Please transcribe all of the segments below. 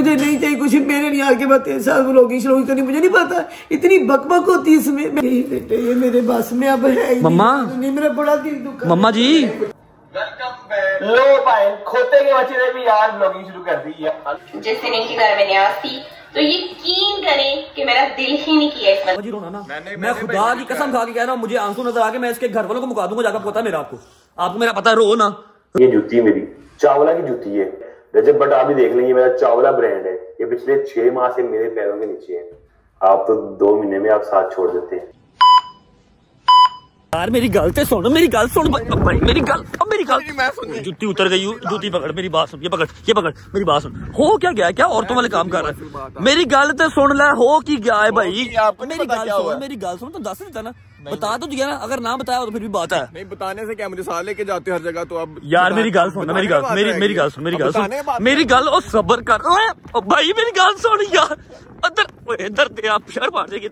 मुझे नहीं चाहिए कुछ, मेरे नहीं आके बात 3 साल व्लॉगिंग श्लॉगिंग करनी, मुझे नहीं पता इतनी बकबक होती है इसमें। बेटे ये मेरे बस में अब है मम्मा नहीं, मेरा बड़ा दिल दुखा। मम्मा जी लो भाई खोते के बच्चे ने भी यार ब्लॉगिंग शुरू कर दी है। जिस दिन इनकी घर में न्याज थी तो यकीन करें कि मेरा दिल ही नहीं किया इस जी रोना ना। मैं खुदा की कसम खा के कह रहा हूँ, मुझे आंसू नजर आ के मैं इसके घर वालों को मुका दूंगा जाकर, पता है मेरा आपको मेरा पता है, रो ना। ये जूती मेरी चावला की जूती है रजब बट, आप भी देख लेंगे मेरा चावला ब्रांड है, ये पिछले 6 माह से मेरे पैरों के नीचे है। आप तो 2 महीने में आप साथ छोड़ देते हैं यार। मेरी गल तो सुन, मेरी गल सुन भाई, मेरी गल जूती उतर गई, जूती पकड़, मेरी बात सुन, ये पकड़ मेरी बात सुन। हो क्या गया, क्या औरतों वाले काम कर रहा है? मेरी गल तो सुन ले, हो की गया है भाई, मेरी गल सुन तो दस देता ना, बता तो दिया ना, अगर ना बताया तो फिर भी बात है। नहीं बताने से क्या, मुझे साथ लेके जाते हर जगह, तो अब यार मेरी गल सुन, मेरी गल ओ सब्र कर भाई, मेरी गल सुन यार। इधर ते आप शहर मार जाएगी,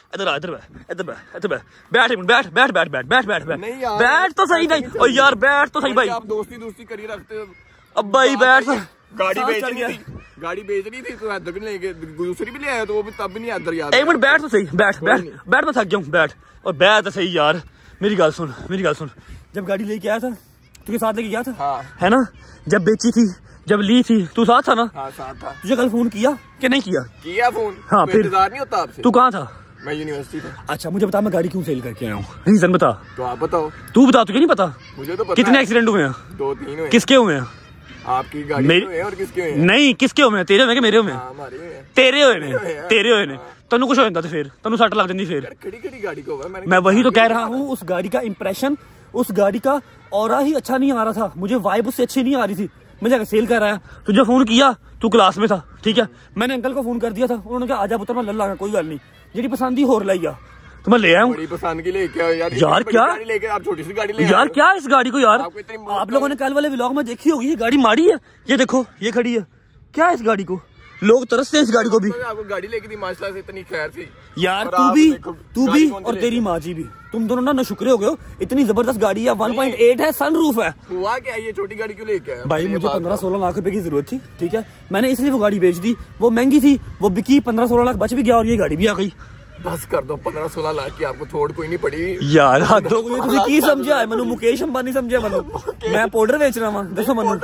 बैठ तो सही नहीं, और यार बैठ तो सही भाई, आप दोस्ती करी रखते हो। अब भाई बैठ। गाड़ी बेचनी थी तो इधर भी लेके दूसरी भी ले आया, तो वो भी तब भी नहीं इधर याद। एक मिनट बैठ तो सही, बैठ मैं थक गया हूँ, बैठ और बैठ तो सही यार। मेरी गल सुन, जब गाड़ी लेके आया था तुझे साथ लेके गया था, हाँ। है ना? जब बेची थी, जब ली थी, तू साथ था ना? हाँ साथ था। तुझे कल फोन किया कि नहीं किया फोन? हाँ, फिर इंतजार नहीं होता आपसे? तू कहाँ था? मैं यूनिवर्सिटी था। अच्छा मुझे बता, मैं गाड़ी क्यों सेल करके आया हूँ, रीजन बता। तो आप बताओ। तू बता, तुझे नहीं पता? मुझे तो पता। कितने एक्सीडेंट हुए हैं? 2-3 हुए। किसके हुए हैं? आपकी गाड़ी में हुए और किसके हुए हैं? नहीं, किसके हुए हैं? तेरे हुए कि मेरे हुए? तेरे हुए ने। तेनू कुछ हो जाता फिर तेनू सट लग जाती फिर। खड़ी गाड़ी को मैं वही तो कह रहा हूँ, उस गाड़ी का इंप्रेशन, उस गाड़ी का ऑरा ही अच्छा नहीं आ रहा था, मुझे वाइब उससे अच्छी नहीं आ रही थी। मैं जाकर सेल कर आया, तुझे फोन किया, तू क्लास में था, ठीक है? मैंने अंकल को फोन कर दिया था, उन्होंने कहा आजा पुत्र मैं लल्ला, कोई गल नहीं, जी पसंद ही होर लाई आ तो मैं ले आया हूँ। पसंद की लेके यार क्या लेके आप छोटी सी गाड़ी ले यार, क्या इस गाड़ी को यार, आप लोगों ने कल वाले व्लॉग में देखी होगी, ये गाड़ी माड़ी है, ये देखो ये खड़ी है, क्या है इस गाड़ी को? लोग तरसते हैं इस गाड़ी को भी। आपको गाड़ी लेके दी माशाल्लाह से, इतनी खैर थी यार। तू भी और तेरी माँ जी भी, तुम दोनों ना शुक्र हो गए हो, इतनी जबरदस्त गाड़ी है, 1.8 है, सनरूफ है। हुआ क्या, ये छोटी गाड़ी क्यों लेके आया? भाई मुझे 15-16 लाख रुपए की जरूरत थी, ठीक है? मैंने इसलिए वो गाड़ी बेच दी, वो महंगी थी, वो बिकी, 15-16 लाख बच भी गया और ये गाड़ी भी आ गई। बस कर दो, 15-16 लाख की आपको थोड़ कोई नहीं पड़ी यार। की समझा है मनु, मुकेश अंबानी समझा मनु, मैं पाउडर बेच रहा हूँ, देखो मनु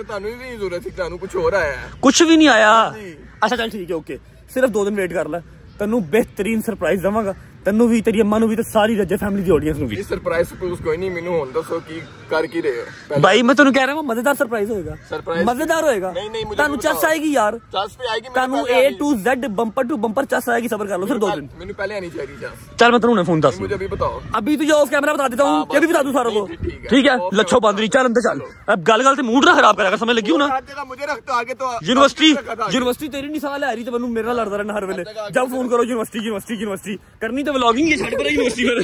कुछ हो रहा है, कुछ भी नहीं आया। अच्छा चल ठीक है, ओके, सिर्फ 2 दिन वेट कर ले, तेनू बेहतरीन सरप्राइज देवांगा, तेनू भी, तेरी अम्मा नू भी, तो सारी रज्जे फैमिली दी ऑडियंस नू भी। सरप्राइज कोई नहीं, मैनू हुन दसो की कर की रहे भाई, मैं तेनू कह रहा हूं मजेदार सरप्राइज होएगा, मजेदार होएगा। नहीं तानू चस आएगी यार, चस पे आएगी, तानू A to Z bumper to bumper चस आएगी, सबर कर लो सिर्फ 2 दिन। मैनू पहले आनी चाहिए चस। चल मैं तेनू फोन दस, मुझे अभी बताओ, अभी तुझे ऑफ कैमरा बता देता हूँ, ये भी बता दूं सारों को, ठीक है? लच्छो बांदरी, चल अंदर चल, अब गल से मूड ना खराब करेगा, समझ लगी हूं ना? मुझे रख आगे तो यूनिवर्सिटी तेरी नहीं साल आ रही, तो बनू मेरा लड़ता रहना हर वेले, जब फोन करो यूनिवर्सिटी करनी तो व्लॉगिंग ये छड़ पर यूनिवर्सिटी में।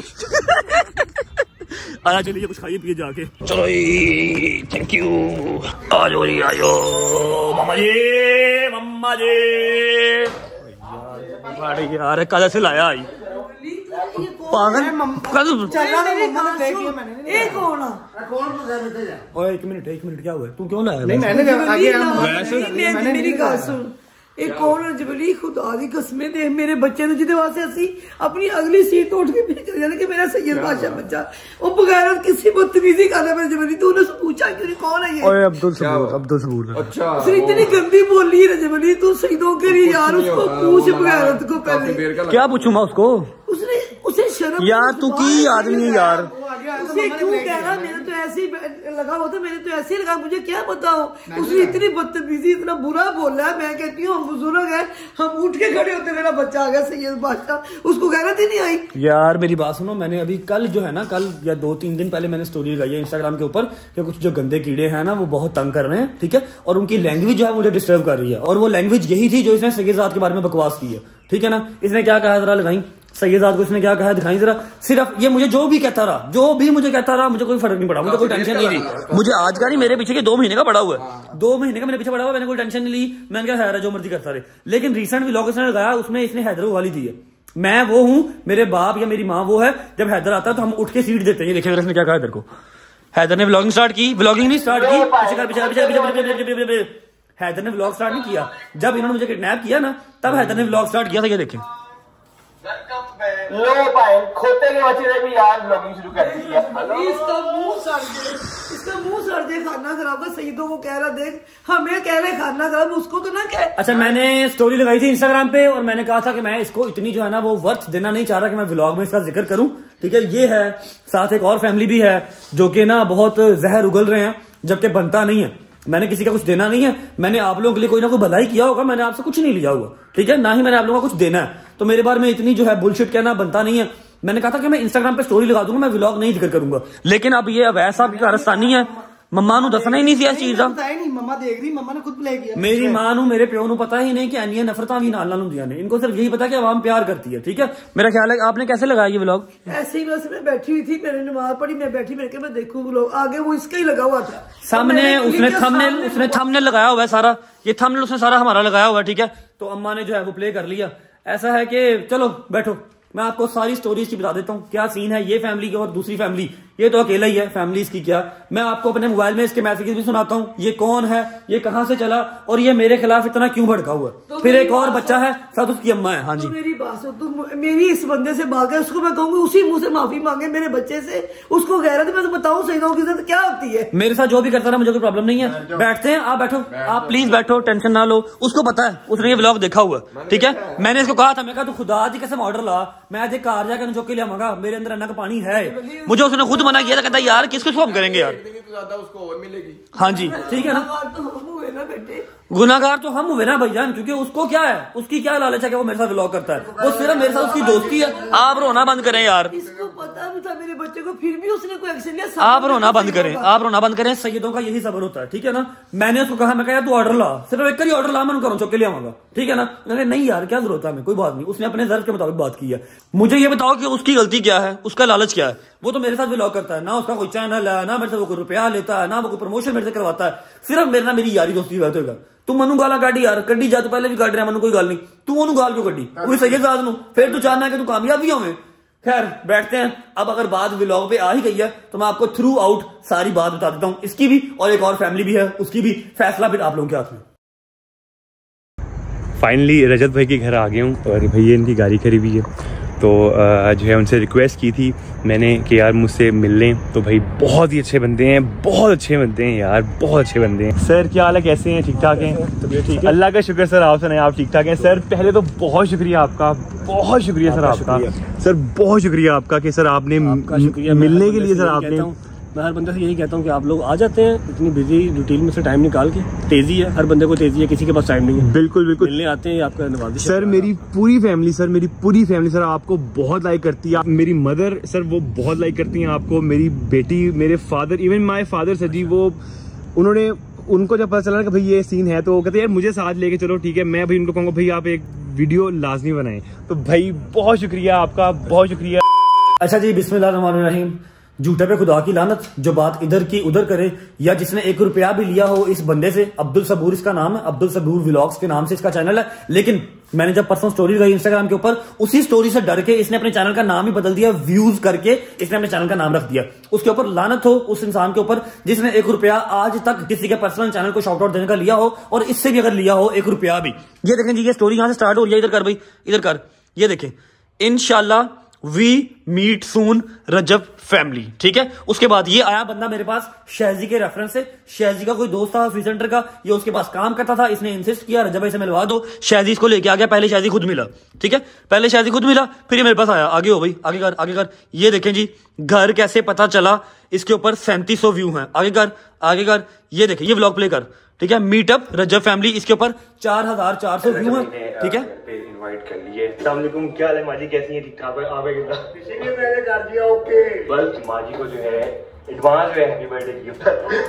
आया चलिए कुछ खाइए पिए जाके, चलो थैंक यू, आजो मम्मा जी यार, कल से लाया आई पागल। एक मिनट क्या हुआ, तू क्यों लाया? मेरी गल सुन, एक कौन जबली खुदा दी कसमें दे मेरे बच्चे ने जिदे वास्ते असी अपनी अगली सीट तो उठ के भेज जाने कि मेरा सैयद बादशाह बच्चा, वो बगैर किसी बदतमीजी करता है जबली। तूने पूछा क्यों नहीं कौन है ये? ओए अब्दुल सबूर। अच्छा उसने इतनी गंदी बोली है जबली, तू शहीदों के लिए यार उसको पूछ बगैरत को पहले। क्या पूछूं मैं उसको? उसे शर्म यार, तू की आदमी है यार, उसे क्यों कह रहा? मैंने तो ऐसे ही लगा होता, मैंने तो ऐसे ही लगा, मुझे क्या बताओ, उसने इतनी बदतमीजी इतना बुरा बोला है। मैं कहती हूँ हम बुजुर्ग हैं, हम उठ के खड़े होते, मेरा बच्चा आ गया सैयद बादशाह, उसको गैरत ही नहीं आई। यार मेरी बात सुनो, मैंने अभी कल जो है ना, कल या 2-3 दिन पहले मैंने स्टोरी लगाई है इंस्टाग्राम के ऊपर कि कुछ जो गंदे कीड़े हैं ना, वो बहुत तंग कर रहे हैं, ठीक है? और उनकी लैंग्वेज जो है मुझे डिस्टर्ब कर रही है, और वो लैंग्वेज यही थी जो इसने सैयदात के बारे में बकवास की है, ठीक है ना? इसने क्या कहा जरा लगाई, सैयदात को इसने क्या कहा दिखाई जरा। सिर्फ ये मुझे जो भी कहता रहा, मुझे कोई फर्क नहीं पड़ा, मुझे कोई टेंशन नहीं ली। मुझे आज का नहीं, मेरे पीछे के 2 महीने का पड़ा हुआ है, 2 महीने का मेरे पीछे पड़ा हुआ, मैंने कोई टेंशन नहीं ली। मैंने कहा है जो मर्जी करता रहे। लेकिन रिसेंट व्लॉग इसने लगाया, उसमें इसने हैदर को गाली दी है। मैं वो हूँ, मेरे बाप या मेरी माँ वो है, जब हैदर आता है तो हम उठ के सीट देते हैं। देखिए इसने क्या कहा हैदर को। हैदर ने व्लॉगिंग नहीं स्टार्ट की, हैदर ने व्लॉग स्टार्ट नहीं किया। जब इन्होंने मुझे किडनैप किया ना, तब हैदर ने व्लॉग स्टार्ट किया था। ये देखें, लो भाई खोते के बच्चे ने भी यार ब्लॉगिंग शुरू कर दी है। इसका मुंह सड़ दे, खाना खराब है। सईदों को कह रहा देख, हमें कह रहे खाना खराब, उसको तो ना कह। अच्छा, मैंने स्टोरी लगाई थी इंस्टाग्राम पे और मैंने कहा था कि मैं इसको इतनी जो है ना वो वर्थ देना नहीं चाह रहा कि मैं व्लॉग में इसका जिक्र करूं, ठीक है। ये है, साथ एक और फैमिली भी है जो कि ना बहुत जहर उगल रहे हैं, जबकि बनता नहीं है। मैंने किसी का कुछ देना नहीं है, मैंने आप लोगों के लिए कोई ना कोई भलाई किया होगा, मैंने आपसे कुछ नहीं लिया हुआ, ठीक है, ना ही मैंने आप लोगों को कुछ देना है। तो मेरे बारे में इतनी जो है बुलशिट कहना बनता नहीं है। मैंने कहा था कि मैं इंस्टाग्राम पे स्टोरी लगा दूंगा, मैं व्लॉग नहीं जिक्र करूंगा, लेकिन अब ये अवैध साहब की कारस्तानी है। मम्मा नू दसना ही नहीं सी इस चीज का। मम्मा देख रही, मम्मा ने खुद प्ले किया। मेरी मां नू मेरे प्यो नू पता ही नहीं कि एनिया नफरतां भी नाल नाल हुंदियां ने। इनको सिर्फ यही पता कि आवाम प्यार करती है, ठीक है। मेरा ख्याल है आपने कैसे लगाया ये व्लॉग? ऐसे ही बस मैं बैठी हुई थी, मैंने नमाज पढ़ी, मैं बैठी, मैं देखूं व्लॉग, आगे वो इसका ही लगा हुआ था सामने। उसने थंबनेल लगाया हुआ है सारा, ये थंबनेल उसने सारा हमारा लगाया हुआ है, ठीक है। तो अम्मा ने जो है वो प्ले कर लिया। ऐसा है कि चलो बैठो, मैं आपको सारी स्टोरीज की बता देता हूँ क्या सीन है। ये फैमिली की और दूसरी फैमिली, ये तो अकेला ही है, फैमिली इसकी क्या। मैं आपको अपने मोबाइल में इसके मैसेजेस भी सुनाता हूँ, ये कौन है, ये कहाँ से चला और ये मेरे खिलाफ इतना क्यों भड़का हुआ। तो फिर एक और बच्चा है, साथ उसकी अम्मा है। हाँ जी, तो मेरी बात सुन, तुम मेरी इस बंदे से भागे, उसको मैं कहूंगी उसी मुंह से माफी मांगे मेरे बच्चे से। उसको कह रहा था, मैं तो बताऊँ सईदों की इज्जत क्या होती है। मेरे साथ जो भी करता रहा, मुझे कोई प्रॉब्लम नहीं है। बैठते हैं, आप बैठो, आप प्लीज बैठो, टेंशन ना लो। उसको पता है, उसने ये व्लॉग देखा हुआ, ठीक है। मैंने इसको कहा था, मैं कहा तू खुदा की कसम ऑर्डर ला, मैं आज एक कार जाकर चौक के लिए आऊंगा, मेरे अंदर अन्ना का पानी है। मुझे उसने खुद मना किया था, कहता यार किसको हम करेंगे यार, उसको और मिलेगी। हाँ जी, ठीक है ना। गुनाहगार तो हम हुए ना भाईजान, क्योंकि उसको क्या है, उसकी क्या लालच है कि वो मेरे साथ व्लॉग करता है। वो सिर्फ मेरे साथ उसकी दोस्ती है। आप रोना बंद करें यार, इसको पता भी था मेरे बच्चे को, फिर भी उसने कोई एक्शन लिया। आप रोना बंद करें, आप रोना बंद करें। सैयदों का यही सबर होता है, ठीक है ना। मैंने उसको कहा, मैं कहा तू ऑर्डर ला, सिर्फ एक ही ऑर्डर ला, मैं करूँ चौक के लिए आऊंगा, ठीक है ना। मैंने नहीं यार क्या जरूरत है, कोई बात नहीं। उसने अपने जरूरत के मुताबिक बात की है। मुझे ये बताओ कि उसकी गलती क्या है, उसका लालच क्या है। वो तो मेरे साथ व्लॉग करता है ना, उसका कोई चैनल है ना, मेरे से वो कोई रुपया लेता है ना, वो कोई प्रमोशन मेरे से करवाता है। सिर्फ मेरे ना मेरी यारी दोस्ती बात होगा। तू मनु गाला काटी यार, कड्डी जा, तो पहले भी काट रहा मनु, कोई गल नहीं। तू ओनू गाल क्यों कड्डी, कोई सही साथ नू, फिर तू चाहना है कि तू कामयाब भी होवे। खैर बैठते हैं। अब अगर बात व्लॉग पे आ ही गई है तो मैं आपको थ्रू आउट सारी बात बता देता हूँ, इसकी भी और एक और फैमिली भी है उसकी भी। फैसला फिर आप लोगों के हाथ में। फाइनली रजत भाई के घर आ गया हूँ और भैया इनकी गाड़ी खड़ी हुई है, तो जो है उनसे रिक्वेस्ट की थी मैंने कि यार मुझसे मिल लें। तो भाई बहुत ही अच्छे बंदे हैं, बहुत अच्छे बंदे हैं यार, बहुत अच्छे बंदे हैं। सर क्या हाल है, कैसे हैं, ठीक ठाक हैं? तबीयत ठीक है, अल्लाह का शुक्र सर। आप सुनाएं, आप ठीक ठाक हैं? सर पहले तो बहुत शुक्रिया आपका, बहुत शुक्रिया सर आपका, सर बहुत शुक्रिया आपका कि सर आपने मिलने के लिए सर आपने। मैं हर बंदे से यही कहता हूँ कि आप लोग आ जाते हैं इतनी बिजी रूटीन में से टाइम निकाल के। तेजी है, हर बंदे को तेजी है, किसी के पास टाइम नहीं है। बिल्कुल बिल्कुल मिलने आते हैं, आपका नवाजिश। सर मेरी पूरी फैमिली सर आपको बहुत लाइक करती है। मेरी मदर सर वो बहुत लाइक करती हैं आपको, मेरी बेटी, मेरे father, even my father sir ji, वो उनको जब पता चला कि भाई ये सीन है तो कहते यार मुझे साथ लेके चलो, ठीक है। मैं भाई उनको कहूँगा भाई आप एक वीडियो लाजमी बनाएं। तो भाई बहुत शुक्रिया आपका, बहुत शुक्रिया। अच्छा जी, बिस्मिल्लाहिर्रहमानिर्रहीम। झूठे पे खुदा की लानत, जो बात इधर की उधर करे, या जिसने 1 रुपया भी लिया हो इस बंदे से। अब्दुल सबूर इसका नाम है, अब्दुल सबूर व्लॉग्स के नाम से इसका चैनल है। लेकिन मैंने जब पर्सनल स्टोरी लगाई इंस्टाग्राम के ऊपर, उसी स्टोरी से डर के इसने अपने चैनल का नाम ही बदल दिया, व्यूज करके इसने अपने चैनल का नाम रख दिया। उसके ऊपर लानत हो उस इंसान के ऊपर जिसने 1 रुपया आज तक किसी के पर्सनल चैनल को शाउट आउट देने का लिया हो, और इससे भी अगर लिया हो 1 रुपया भी। ये देखें जी, ये स्टोरी यहां से स्टार्ट हो रही है, इधर कर भाई, इधर कर। ये देखें, इंशाल्लाह we meet soon Rajab family, ठीक है। उसके बाद ये आया बंदा मेरे पास शहजी के रेफरेंस से। शहजी का कोई दोस्त था फ्री सेंटर का, ये उसके पास काम करता था, इसने इंसिस्ट किया रजब भाई से मिलवा दो। शहजी इसको लेके आ गया, पहले शहजी खुद मिला, ठीक है, पहले शहजी खुद मिला, फिर ये मेरे पास आया। आगे हो भाई, आगे कर, आगे कर। ये देखें जी, घर कैसे पता चला, इसके ऊपर 3700 व्यू हैं। आगे कर, आगे कर। ये देखें, ये व्लॉग प्ले कर, ठीक है। मीटअप रजब फैमिली, इसके ऊपर 4400 व्यू हैं, ठीक है। इनवाइट कर लिए। अस्सलाम वालेकुम, क्या हाल है माजी, कैसी हैं, ठीक ठाक है? आप इसीलिए मैंने कर दिया ओके। बस माजी को जो है एडवांस में हैप्पी बर्थडे गिफ्ट।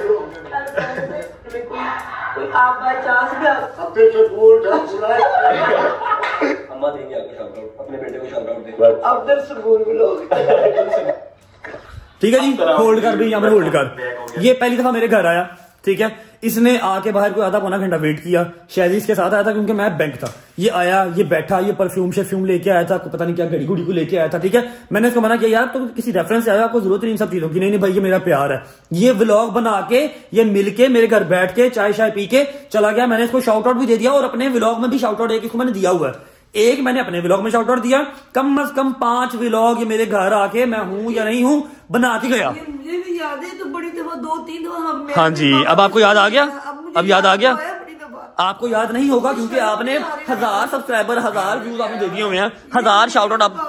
कोई आप बाय चांस भी अपने सबूर अम्मा देंगे आपको शाउट आउट, अपने बेटे को शाउट आउट देंगे। अब्दुल सबूर व्लॉग, ठीक है जी। होल्ड कर भी, यहाँ पर होल्ड कर। ये पहली दफा मेरे घर आया, ठीक है। इसने आके बाहर कोई आधा पौना घंटा वेट किया, शायद इसके साथ आया था क्योंकि मैं बैंक था। ये आया, ये बैठा, ये परफ्यूम लेके आया था, पता नहीं क्या घड़ी घुड़ी को लेके आया था, ठीक है। मैंने इसको मना किया, यार तो किसी रेफरेंस से आया, आपको जरूरत नहीं इन सब चीजों की। नहीं भाई ये मेरा प्यार है। ये व्लॉग बना के, ये मिलके मेरे घर बैठ के चाय शाय पी के चला गया। मैंने इसको शाउट आउट भी दे दिया और अपने व्लॉग में भी शाउट आउट एक इसको मैंने दिया हुआ है। एक मैंने अपने व्लॉग में शाउट आउट दिया, कम से कम 5 व्लॉग ये मेरे घर आके मैं हूं या नहीं हूं बना के गया। मुझे भी याद है, तो बड़ी दफा 2-3 दफा हम। हाँ जी, अब आपको याद आ गया, अब याद आ गया। आपको याद नहीं होगा क्योंकि आपने 1000 सब्सक्राइबर, 1000 व्यूज आपने दे दिए हुए हैं, 1000 शाउट आउट आप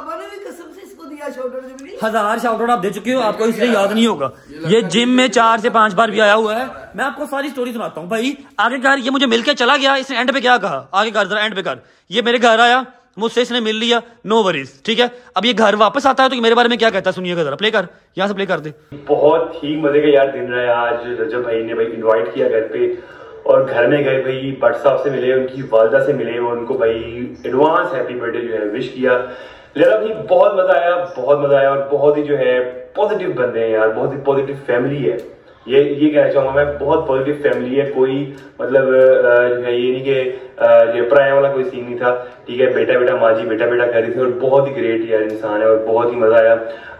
1000 शाउट आउट आप दे चुके हो, आपको इसलिए याद नहीं होगा। ये जिम में 4 से 5 बार भी आया हुआ है। मैं आपको सारी स्टोरी सुनाता हूँ भाई। आगे कर, ये मुझे मिलके चला गया, इसने एंड पे क्या कहा, आगे कर जरा एंड पे कर। ये मेरे घर आया, मुझसे इसने मिल लिया, नो वरीज, ठीक है। अब ये घर वापस आता है तो मेरे बारे में क्या कहता है सुनिएगा जरा, प्ले कर, यहाँ से प्ले कर दे। बहुत ही मजे का यार दिन रहा आज। रजब भाई ने भाई इनवाइट किया घर पे और घर में गए भाई, भट्ट साहब से मिले, उनकी वालदा से मिले और उनको भाई एडवांस हैप्पी बर्थडे जो है विश किया। लेकिन भाई बहुत मजा आया, बहुत मजा आया और बहुत ही जो है पॉजिटिव बंदे हैं यार, बहुत ही पॉजिटिव फैमिली है। ये कहना चाहूंगा मैं, बहुत पॉजिटिव फैमिली है। कोई मतलब जो है ये नहीं कि पराया वाला कोई सीन नहीं था, ठीक है। बेटा बेटा माँ जी बेटा बेटा कह रही थी और बहुत ही ग्रेट यार इंसान है और बहुत ही मजा आया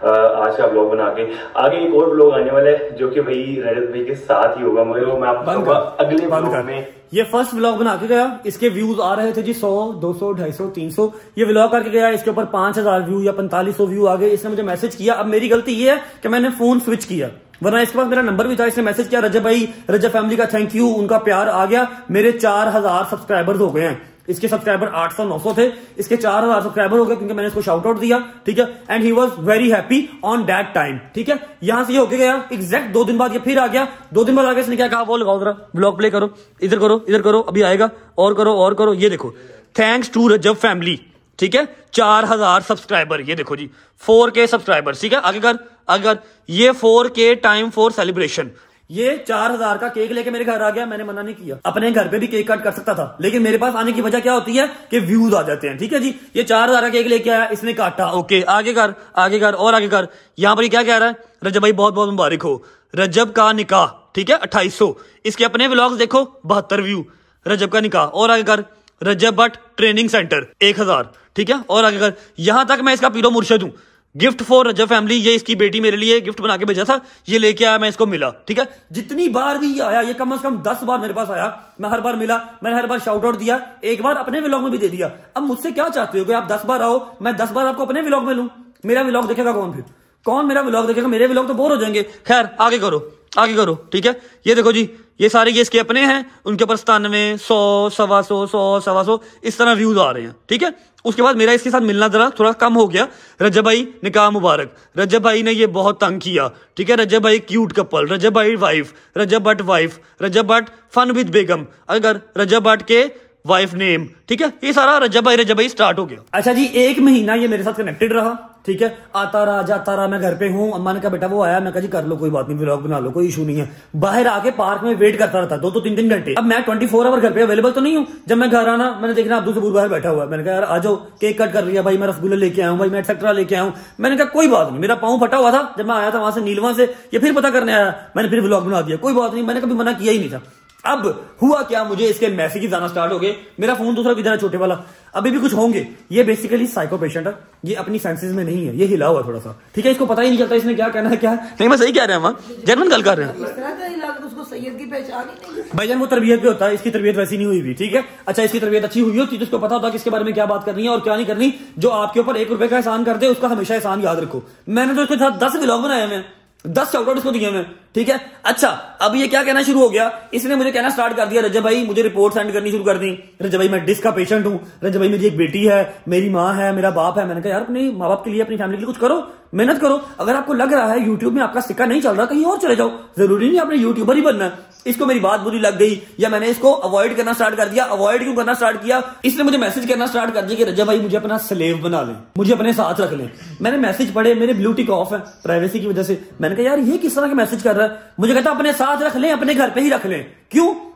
आज का व्लॉग बना के। आगे एक और व्लॉग आने वाला है जो कि भाई रजत भाई के साथ ही होगा, मगर वो मैं आपको अगले व्लॉग में। ये फर्स्ट व्लॉग बना के गया, इसके व्यूज आ रहे थे जी 100, 200, 250, 300। ये व्लॉग करके गया, इसके ऊपर 5000 व्यू या 4500 व्यू आ गए। इसने मुझे मैसेज किया। अब मेरी गलती ये है कि मैंने फोन स्विच किया, वरना इसके पास मेरा नंबर भी था। इसने मैसेज किया, रजब भाई, रजब फैमिली का थैंक यू, उनका प्यार आ गया, मेरे 4000 सब्सक्राइबर्स हो गए हैं। इसके सब्सक्राइबर 800-900 थे, इसके 4000 सब्सक्राइबर हो गए क्योंकि मैंने इसको शाउट आउट दिया, ठीक है। And he was very happy on that time, ठीक है। यहां से ये होके गया, एग्जैक्ट 2 दिन बाद ये फिर आ गया। 2 दिन बाद आगे इसने क्या कहा, वो लगाओ जरा, ब्लॉग प्ले करो, इधर करो, इधर करो, अभी आएगा, और करो और करो। ये देखो, थैंक्स टू रजब फैमिली, ठीक है, 4000 सब्सक्राइबर। ये देखो जी 4K सब्सक्राइबर, ठीक है। आगे कर, आगे कर। ये 4K टाइम फॉर सेलिब्रेशन। ये 4000 का केक लेके मेरे घर आ गया, मैंने मना नहीं किया। अपने घर पे भी केक कट कर सकता था, लेकिन मेरे पास आने की वजह क्या होती है कि व्यूज आ जाते हैं, ठीक है जी। ये 4000 का केक लेके आया, इसने काटा, ओके, आगे कर, आगे कर और आगे कर। यहां पर ये क्या कह रहा है, रजब भाई बहुत बहुत मुबारक हो, रजब का निकाह, ठीक है, 2800। इसके अपने व्लॉग्स देखो, 72 व्यू, रजब का निकाह। और आगे कर, रजब भट्ट ट्रेनिंग सेंटर 1000, ठीक है। और आगे कर। यहां तक मैं इसका पीरो मुर्शिद हूं। गिफ्ट फॉर रजब फैमिली, ये इसकी बेटी मेरे लिए गिफ्ट बना के भेजा था, ये लेके आया, मैं इसको मिला, ठीक है। जितनी बार भी ये आया, ये कम से कम 10 बार मेरे पास आया, मैं हर बार मिला, मैंने हर बार शाउट आउट दिया, एक बार अपने व्लॉग में भी दे दिया। अब मुझसे क्या चाहते हो कि आप 10 बार आओ, मैं 10 बार आपको अपने व्लॉग में लूं? मेरा व्लॉग देखेगा कौन? फिर कौन मेरा व्लॉग देखेगा? मेरे व्लॉग तो बोर हो जाएंगे। खैर आगे करो, आगे करो, ठीक है। ये देखो जी, ये सारे ये इसके अपने हैं, उनके ऊपर 97, 100, 125, 100, 125 इस तरह व्यूज आ रहे हैं, ठीक है। उसके बाद मेरा इसके साथ मिलना जरा थोड़ा कम हो गया। रजब भाई निकाह मुबारक, रजब भाई ने ये बहुत तंग किया, ठीक है। रजब भाई क्यूट कपल, रजब भाई wife, Rajab Butt wife, Rajab Butt fun with बेगम, अगर रजब भट्ट के वाइफ नेम, ठीक है। ये सारा रजब भाई स्टार्ट हो गया। अच्छा जी, 1 महीना ये मेरे साथ कनेक्टेड रहा, ठीक है। आता रहा जाता रहा, मैं घर पे हूँ। अम्मा ने कहा बेटा वो आया, मैं कहा जी कर लो, कोई बात नहीं, व्लॉग बना लो, कोई इशू नहीं है। बाहर आके पार्क में वेट करता रहता 2-2, 3-3 घंटे। अब मैं 24 आवर घर पे अवेलेबल तो नहीं हूँ। जब मैं घर आना, मैंने देखना अब्दुल सबूर बाहर बैठा हुआ है, मैंने कहा यार आ जाओ, केक कट कर लिया भाई, मैं रसगुल्ले लेके आया हूँ भाई, मैं एक्सेट्रा लेके आया हूँ। मैंने कहा कोई बात नहीं, मेरा पाँव फटा हुआ था जब मैं आया था वहां से नीलवा से, ये फिर पता करने आया, मैंने फिर व्लॉग बना दिया, कोई बात नहीं, मैंने कभी मना किया ही नहीं था। अब हुआ क्या, मुझे इसके मैसेजेस आना स्टार्ट हो गए। मेरा फोन दूसरा किधर है, छोटे वाला, अभी भी कुछ होंगे। ये बेसिकली साइको पेशेंट है, ये अपनी सेंसेस में नहीं है, ये हिला हुआ थोड़ा सा, ठीक है। इसको पता ही नहीं चलता इसने क्या कहना है, क्या नहीं। मैं सही कह रहा हूँ, जर्मन गल कर रहे हैं। इस तरह का इलाका उसको सैयद की पहचान ही नहीं है भाईजान। वो तरबियत पे होता है, इसकी तरबियत वैसी नहीं हुई भी, ठीक है। अच्छा, इसकी तरबियत अच्छी हुई होती तो इसको पता होता कि इसके बारे में क्या बात करनी है और क्या नहीं करनी। जो आपके ऊपर 1 रुपए का एहसान कर दे, उसका हमेशा एहसान याद रखो। मैंने तो इसके साथ 10 व्लॉग बनाए हुए हैं, 10 शाउट आउट इसको दिए हुए, ठीक है। अच्छा, अब ये क्या कहना शुरू हो गया, इसने मुझे कहना स्टार्ट कर दिया, रजब भाई मुझे रिपोर्ट सेंड करनी शुरू कर दी। रजब भाई मैं डिस्क का पेशेंट हूँ, रजब भाई मेरी एक बेटी है, मेरी माँ है, मेरा बाप है। मैंने कहा यार अपने माँ बाप के लिए, अपनी फैमिली के लिए कुछ करो, मेहनत करो। अगर आपको लग रहा है यूट्यूब में आपका सिक्का नहीं चल रहा, कहीं और चले जाओ, जरूरी नहीं आपने यूट्यूबर ही बनना है। इसको मेरी बात बुरी लग गई या मैंने इसको अवॉइड करना स्टार्ट कर दिया। अवॉइड क्यों करना स्टार्ट किया, इसने मुझे मैसेज करना स्टार्ट कर दिया कि रजब भाई मुझे अपना स्लेव बना लें, मुझे अपने साथ रख लें। मैंने मैसेज पढ़े, मेरे ब्लू टिक ऑफ है प्राइवेसी की वजह से। मैंने कहा यार ये किस तरह के मैसेज कर रहा है। मुझे कहता अपने साथ रख लें, अपने घर पे ही रख लें। क्यों?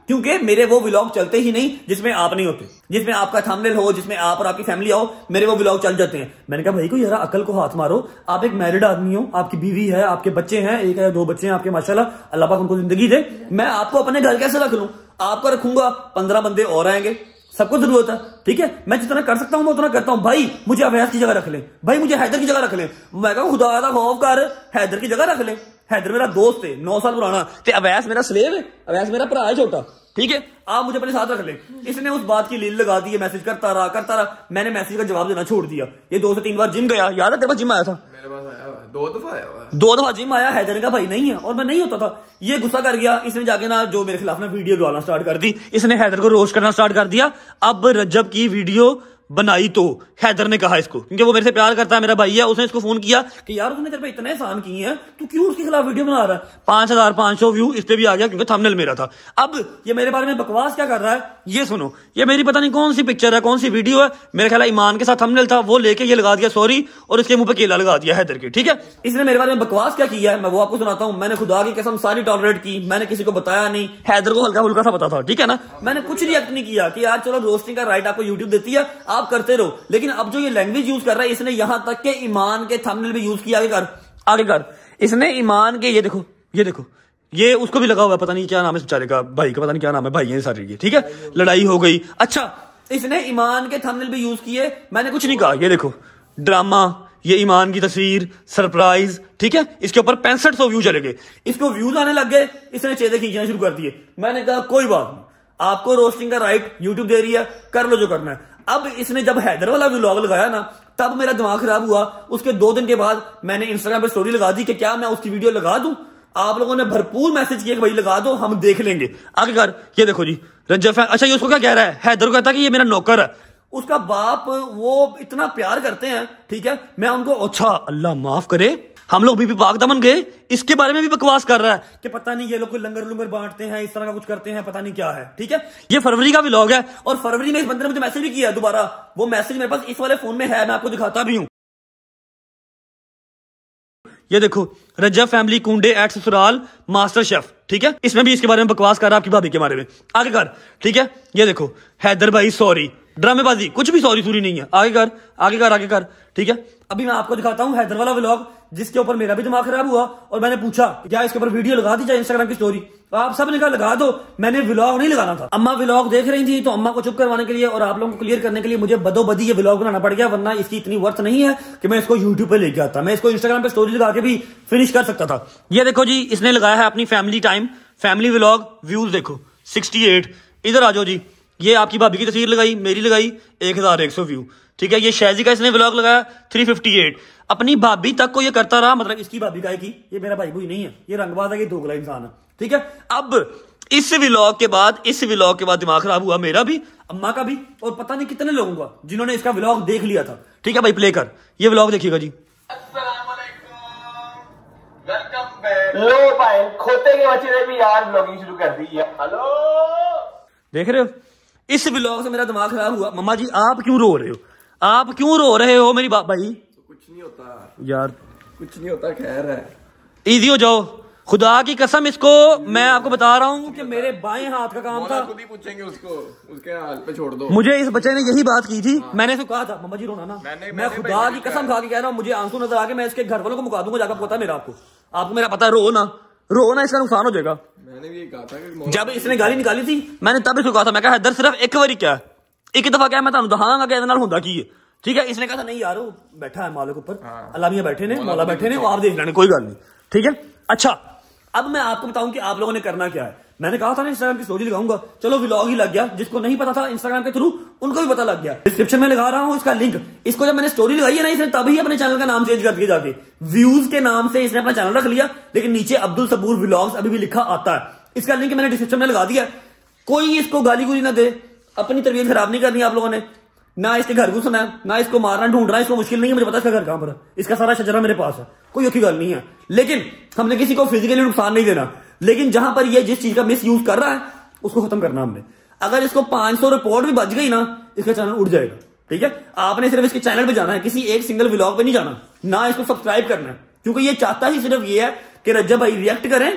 क्योंकि मेरे वो व्लॉग चलते ही नहीं जिसमें आप नहीं होते, जिसमें आपका थंबनेल हो, जिसमें आप और आपकी फैमिली आओ, मेरे वो व्लॉग चल जाते हैं। मैंने कहा भाई को यार अकल को हाथ मारो, आप एक मैरिड आदमी हो, आपकी बीवी है, आपके बच्चे हैं, 1 या 2 बच्चे हैं आपके, माशाल्लाह, अल्लाह पाक उनको जिंदगी दे। मैं आपको अपने घर कैसे रख लूं? आपको रखूंगा, 15 बंदे और आएंगे, सबको जरूरत है, ठीक है। मैं जितना कर सकता हूं मैं उतना करता हूं। भाई मुझे अवैस की जगह रख ले, भाई मुझे हैदर की जगह रख ले। मैं कहूं खुदा का खौफ कर, हैदर की जगह रख ले। हैदर मेरा दोस्त है, 9 साल पुराना, ते अवैस मेरा स्लेव है, अवैस मेरा भरा है छोटा, ठीक है। आप मुझे अपने साथ रख ले। इसने उस बात की लील लगा दी है, मैसेज करता रहा। मैंने मैसेज का जवाब देना छोड़ दिया। ये 2 से 3 बार जिम गया, याद है तेरे पास जिम आया था? मेरे पास आया 2 दफा आया हुआ, 2 दफा जिम आया। हैदर का भाई नहीं है और मैं नहीं होता था। ये गुस्सा कर गया, इसने जाके ना जो मेरे खिलाफ ना वीडियो डालना स्टार्ट कर दी, इसने हैदर को रोस्ट करना स्टार्ट कर दिया। अब रज्जब की वीडियो बनाई तो हैदर ने कहा इसको, क्योंकि वो मेरे से प्यार करता है, मेरा भाई है, उसने इसको फोन किया कि यार उसने तेरे पे इतने एहसान किए हैं, तू क्यों उसके खिलाफ वीडियो बना रहा है? 5500 व्यू इस पे भी आ गया क्योंकि थंबनेल मेरा था। अब ये मेरे बारे में बकवास क्या कर रहा है, ये सुनो। ये मेरी पता नहीं कौन सी पिक्चर है, कौन सी वीडियो है, मेरे ख्याल ईमान के साथ थंबनेल था, वो लेके ये लगा दिया सॉरी, और इसके मुंह पे केला लगा दिया हैदर के, ठीक है। इसने मेरे बारे में बकवास क्या किया है मैं वो आपको सुनाता हूं। मैंने खुदा की कसम सारी टॉलरेट की, मैंने किसी को बताया नहीं। हैदर को हल्का फुल्का सा पता था, ठीक है ना। मैंने कुछ रिएक्ट नहीं किया कि यार चलो रोस्टिंग का राइट आपको यूट्यूब देती है, आप करते रहो। लेकिन अब जो ये लैंग्वेज यूज कर रहा है, इसने यहां तक के ईमान के थंबनेल भी यूज किया। आगे कर। इसने ईमान के ये देखो ये उसको भी लगा हुआ है, पता नहीं क्या नाम है बेचारे का, भाई का पता नहीं क्या नाम है, भाई है सारे, ठीक है। लड़ाई हो गई। अच्छा, इसने ईमान के थंबनेल भी यूज किए, मैंने कुछ नहीं कहा। ये देखो ड्रामा, ये ईमान की तस्वीर, सरप्राइज, ठीक है। इसके ऊपर 6500 व्यू चले गए, इसको व्यूज आने लग गए, इसने चेहरे खींचना शुरू कर दिए। मैंने कहा कोई बात नहीं, आपको रोस्टिंग का राइट यूट्यूब दे रही है, कर लो जो करना है। अब इसने जब हैदर वाला व्लॉग लगाया ना, तब मेरा दिमाग खराब हुआ। उसके 2 दिन के बाद मैंने इंस्टाग्राम पे स्टोरी लगा दी कि क्या मैं उसकी वीडियो लगा दूं। आप लोगों ने भरपूर मैसेज किए कि भाई लगा दो, हम देख लेंगे। आगे कर। ये देखो जी रज्जब फैन, अच्छा ये उसको क्या कह रहा है, हैदर को कहता है कि ये मेरा नौकर है। उसका बाप वो इतना प्यार करते हैं, ठीक है। मैं उनको, अच्छा अल्लाह माफ करे, हम लोग बीबी पाक दमन गए, इसके बारे में भी बकवास कर रहा है कि पता नहीं ये लोग लंगर बांटते हैं, इस तरह का कुछ करते हैं, पता नहीं क्या है, ठीक है। ये फरवरी का व्लॉग है और फरवरी में इस बंदे ने मुझे मैसेज भी किया दोबारा। वो मैसेज मेरे पास इस वाले फोन में है, मैं आपको दिखाता भी हूं। ये देखो, रज्जब फैमिली कुंडे एट ससुराल मास्टर शेफ, ठीक है। इसमें भी इसके बारे में बकवास कर रहा है, आपकी भाभी के बारे में। आगे कर, ठीक है। ये देखो हैदर भाई सॉरी, ड्रामेबाजी, कुछ भी सॉरी सूरी नहीं है। आगे कर, ठीक है। अभी मैं आपको दिखाता हूं हैदर वाला व्लॉग, जिसके ऊपर मेरा भी दिमाग खराब हुआ और मैंने पूछा क्या इसके ऊपर वीडियो लगा दी जाए इंस्टाग्राम की स्टोरी। तो आप सब ने कहा लगा दो। मैंने व्लॉग नहीं लगाना था। अम्मा व्लॉग देख रही थी, तो अम्मा को चुप करवाने के लिए और आप लोगों को क्लियर करने के लिए मुझे बदोबदी ये व्लॉग बनाना पड़ गया, वरना इसकी इतनी वर्थ नहीं है कि मैं इसको यूट्यूब पे लेके आता। मैं इसको इंस्टाग्राम पे स्टोरी लगा के भी फिनिश कर सकता था। ये देखो जी, इसने लगाया है अपनी family time, family vlog, views देखो 68। इधर आ जाओ जी, ये आपकी भाभी की तस्वीर लगाई, मेरी लगाई 1100 व्यू, ठीक है। ये शैजी का इसने व्लॉग लगाया 358। अपनी भाभी तक को ये करता रहा, मतलब इसकी भाभी का है कि ये मेरा भाई कोई नहीं है, ये रंगबाज है, ये दोगला इंसान है, ठीक है। अब इस व्लॉग के बाद दिमाग खराब हुआ मेरा भी, अम्मा का भी, और पता नहीं कितने लोगों का जिन्होंने इसका व्लॉग देख लिया था, ठीक है। भाई प्ले कर, ये व्लॉग देखिएगा जी। लो भाई, खोते के बच्चे ने भी यार व्लॉगिंग शुरू कर दी है। हेलो, देख रहे हो, इस व्लॉग से मेरा दिमाग खराब हुआ। मम्मा जी आप क्यों रो रहे हो, आप क्यों रो रहे हो मेरी भाई? कुछ नहीं होता यार, कुछ नहीं होता, खैर है। इजी हो जाओ, खुदा की कसम। इसको मैं आपको बता रहा हूँ कि मेरे बाएं हाथ का काम था। खुद ही पूछेंगे उसको, उसके हाल पे छोड़ दो। मुझे इस बच्चे ने यही बात की थी, मैंने इसको कहा था मम्मा जी रोना ना। मैं खुदा की कसम खा के कह रहा हूँ, मुझे आंसू नजर आ गए, मैं इसके घर वालों को मुका दूंगा जाकर, पता है मेरा आपको मेरा पता है, रो ना, इसका नुकसान हो जाएगा। मैंने भी कहा था कि जब इसने गाली निकाली थी, मैंने तब इसको कहा था, मैं कहा हैदर सिर्फ एक बार क्या, एक दफा क्या मैं तुम दहांगा कि होंदा की है, ठीक है। इसने कहा था नहीं यार वो बैठा है माले के ऊपर, अल्लाह मियां बैठे ने, मौला बैठे ने, वो आप देख लेने, कोई गल नहीं, ठीक है। अच्छा, अब मैं आपको बताऊं कि आप लोगों ने करना क्या है। मैंने कहा था ना इंस्टाग्राम की स्टोरी लगाऊंगा, चलो व्लॉग ही लग गया। जिसको नहीं पता था इंस्टाग्राम के थ्रू, उनको भी पता लग गया। डिस्क्रिप्शन में लगा रहा हूं इसका लिंक। इसको जब मैंने स्टोरी लगाई है ना, इसने तभी अपने चैनल का नाम चेंज कर दिया, जाके व्यूज के नाम से इसने अपना चैनल रख लिया, लेकिन नीचे अब्दुल सबूर व्लॉग्स अभी भी लिखा आता है। इसका लिंक मैंने डिस्क्रिप्शन में लगा दिया। कोई इसको गाली गुली ना दे, अपनी तरबियत खराब नहीं करनी आप लोगों ने, ना इसके घर घुसना है, ना इसको मारना ढूंढना है। इसको मुश्किल नहीं है, मुझे पता है इसका घर कहां पर है, इसका सारा शजरा मेरे पास है, कोई अच्छी गल नहीं है। लेकिन हमने किसी को फिजिकली नुकसान नहीं देना, लेकिन जहां पर ये जिस चीज का मिस यूज कर रहा है उसको खत्म करना हमने। अगर इसको 500 रिपोर्ट भी बच गई ना, इसका चैनल उड़ जाएगा, ठीक है। आपने सिर्फ इसके चैनल पे जाना है, किसी एक सिंगल व्लॉग पे नहीं जाना, ना इसको सब्सक्राइब करना है, क्योंकि ये चाहता ही सिर्फ ये है कि रज्जब भाई रिएक्ट करें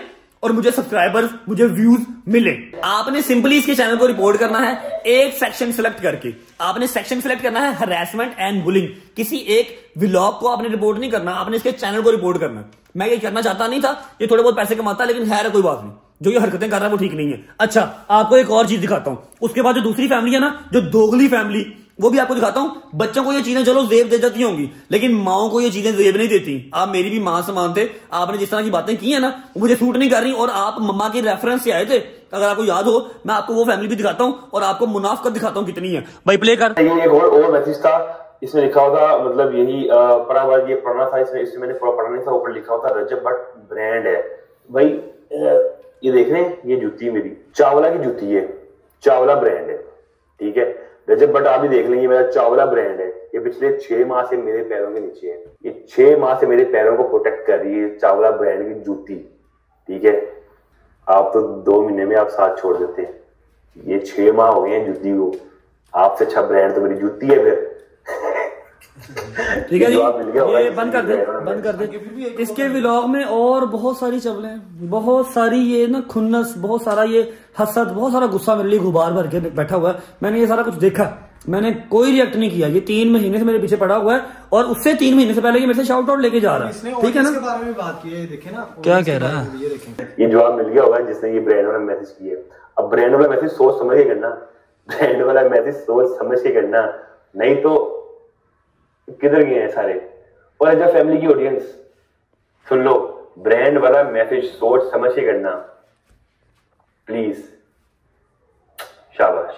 और मुझे सब्सक्राइबर्स, मुझे व्यूज मिले। आपने सिंपली इसके चैनल को रिपोर्ट करना है एक सेक्शन सिलेक्ट करके। आपने सेक्शन सिलेक्ट करना है हरासमेंट एंड बुलिंग। किसी एक व्लॉग को आपने रिपोर्ट नहीं करना, आपने इसके चैनल को रिपोर्ट करना है। मैं ये करना चाहता नहीं था, ये थोड़े बहुत पैसे कमाता, लेकिन खैर कोई बात नहीं, जो ये हरकतें कर रहा है वो ठीक नहीं है। अच्छा, आपको एक और चीज दिखाता हूं। उसके बाद जो दूसरी फैमिली है ना, जो दोगली फैमिली, वो भी आपको दिखाता हूं। बच्चों को ये चीजें चलो जेब दे जाती होंगी, लेकिन माओ को ये चीजें जेब नहीं देती। आप मेरी भी मां समान थे, आपने जिस तरह की बातें की है ना, वो मुझे सूट नहीं कर रही। और आप मम्मा के रेफरेंस से आए थे, अगर आपको याद हो, मैं आपको वो फैमिली भी दिखाता हूं और आपको मुनाफकत दिखाता हूं कितनी है। भाई प्ले कर। और मैसेज था, इसमें लिखा हुआ था, मतलब यही पढ़ना था, इसमें मैंने पढ़ा नहीं था। ऊपर लिखा हुआ था रजब भट्ट ब्रांड है। भाई ये देख रहे हैं, ये जूती मेरी चावला की जूती है, चावला ब्रांड है, ठीक है। रजब भट्ट आप भी देख लेंगे, मेरा चावला ब्रांड है। ये पिछले 6 माह से मेरे पैरों के नीचे है, ये 6 माह से मेरे पैरों को प्रोटेक्ट कर रही है चावला ब्रांड की जूती, ठीक है। आप तो 2 महीने में आप साथ छोड़ देते हैं, ये 6 माह हो गए हैं जूती को। आपसे अच्छा ब्रांड तो मेरी जूती है फिर। ठीक है जी, ये बंद कर दे, बंद कर दे। इसके व्लॉग में और बहुत सारी चवलें, बहुत सारी ये ना खुन्नस, बहुत सारा ये हसद, बहुत सारा गुस्सा मेरे लिए गुबार भर के बैठा हुआ है। मैंने ये सारा कुछ देखा, मैंने कोई रिएक्ट नहीं किया। ये 3 महीने से मेरे पीछे पड़ा हुआ है, और उससे 3 महीने से पहले ये मेरे से शाउट आउट लेके जा रहा है, ठीक है ना। इसके बारे में बात की है, देखे ना क्या कह रहा है, ये जवाब मिल गया होगा जिसने ये ब्रांड वाला मैसेज किया। अब ब्रांड वाला मैसेज सोच समझ के करना, ब्रांड वाला मैसेज सोच समझ के करना, नहीं तो किधर गए हैं सारे। और रजब फैमिली की ऑडियंस सुन लो, ब्रांड वाला मैसेज सोच समझ के करना प्लीज, शाबाश।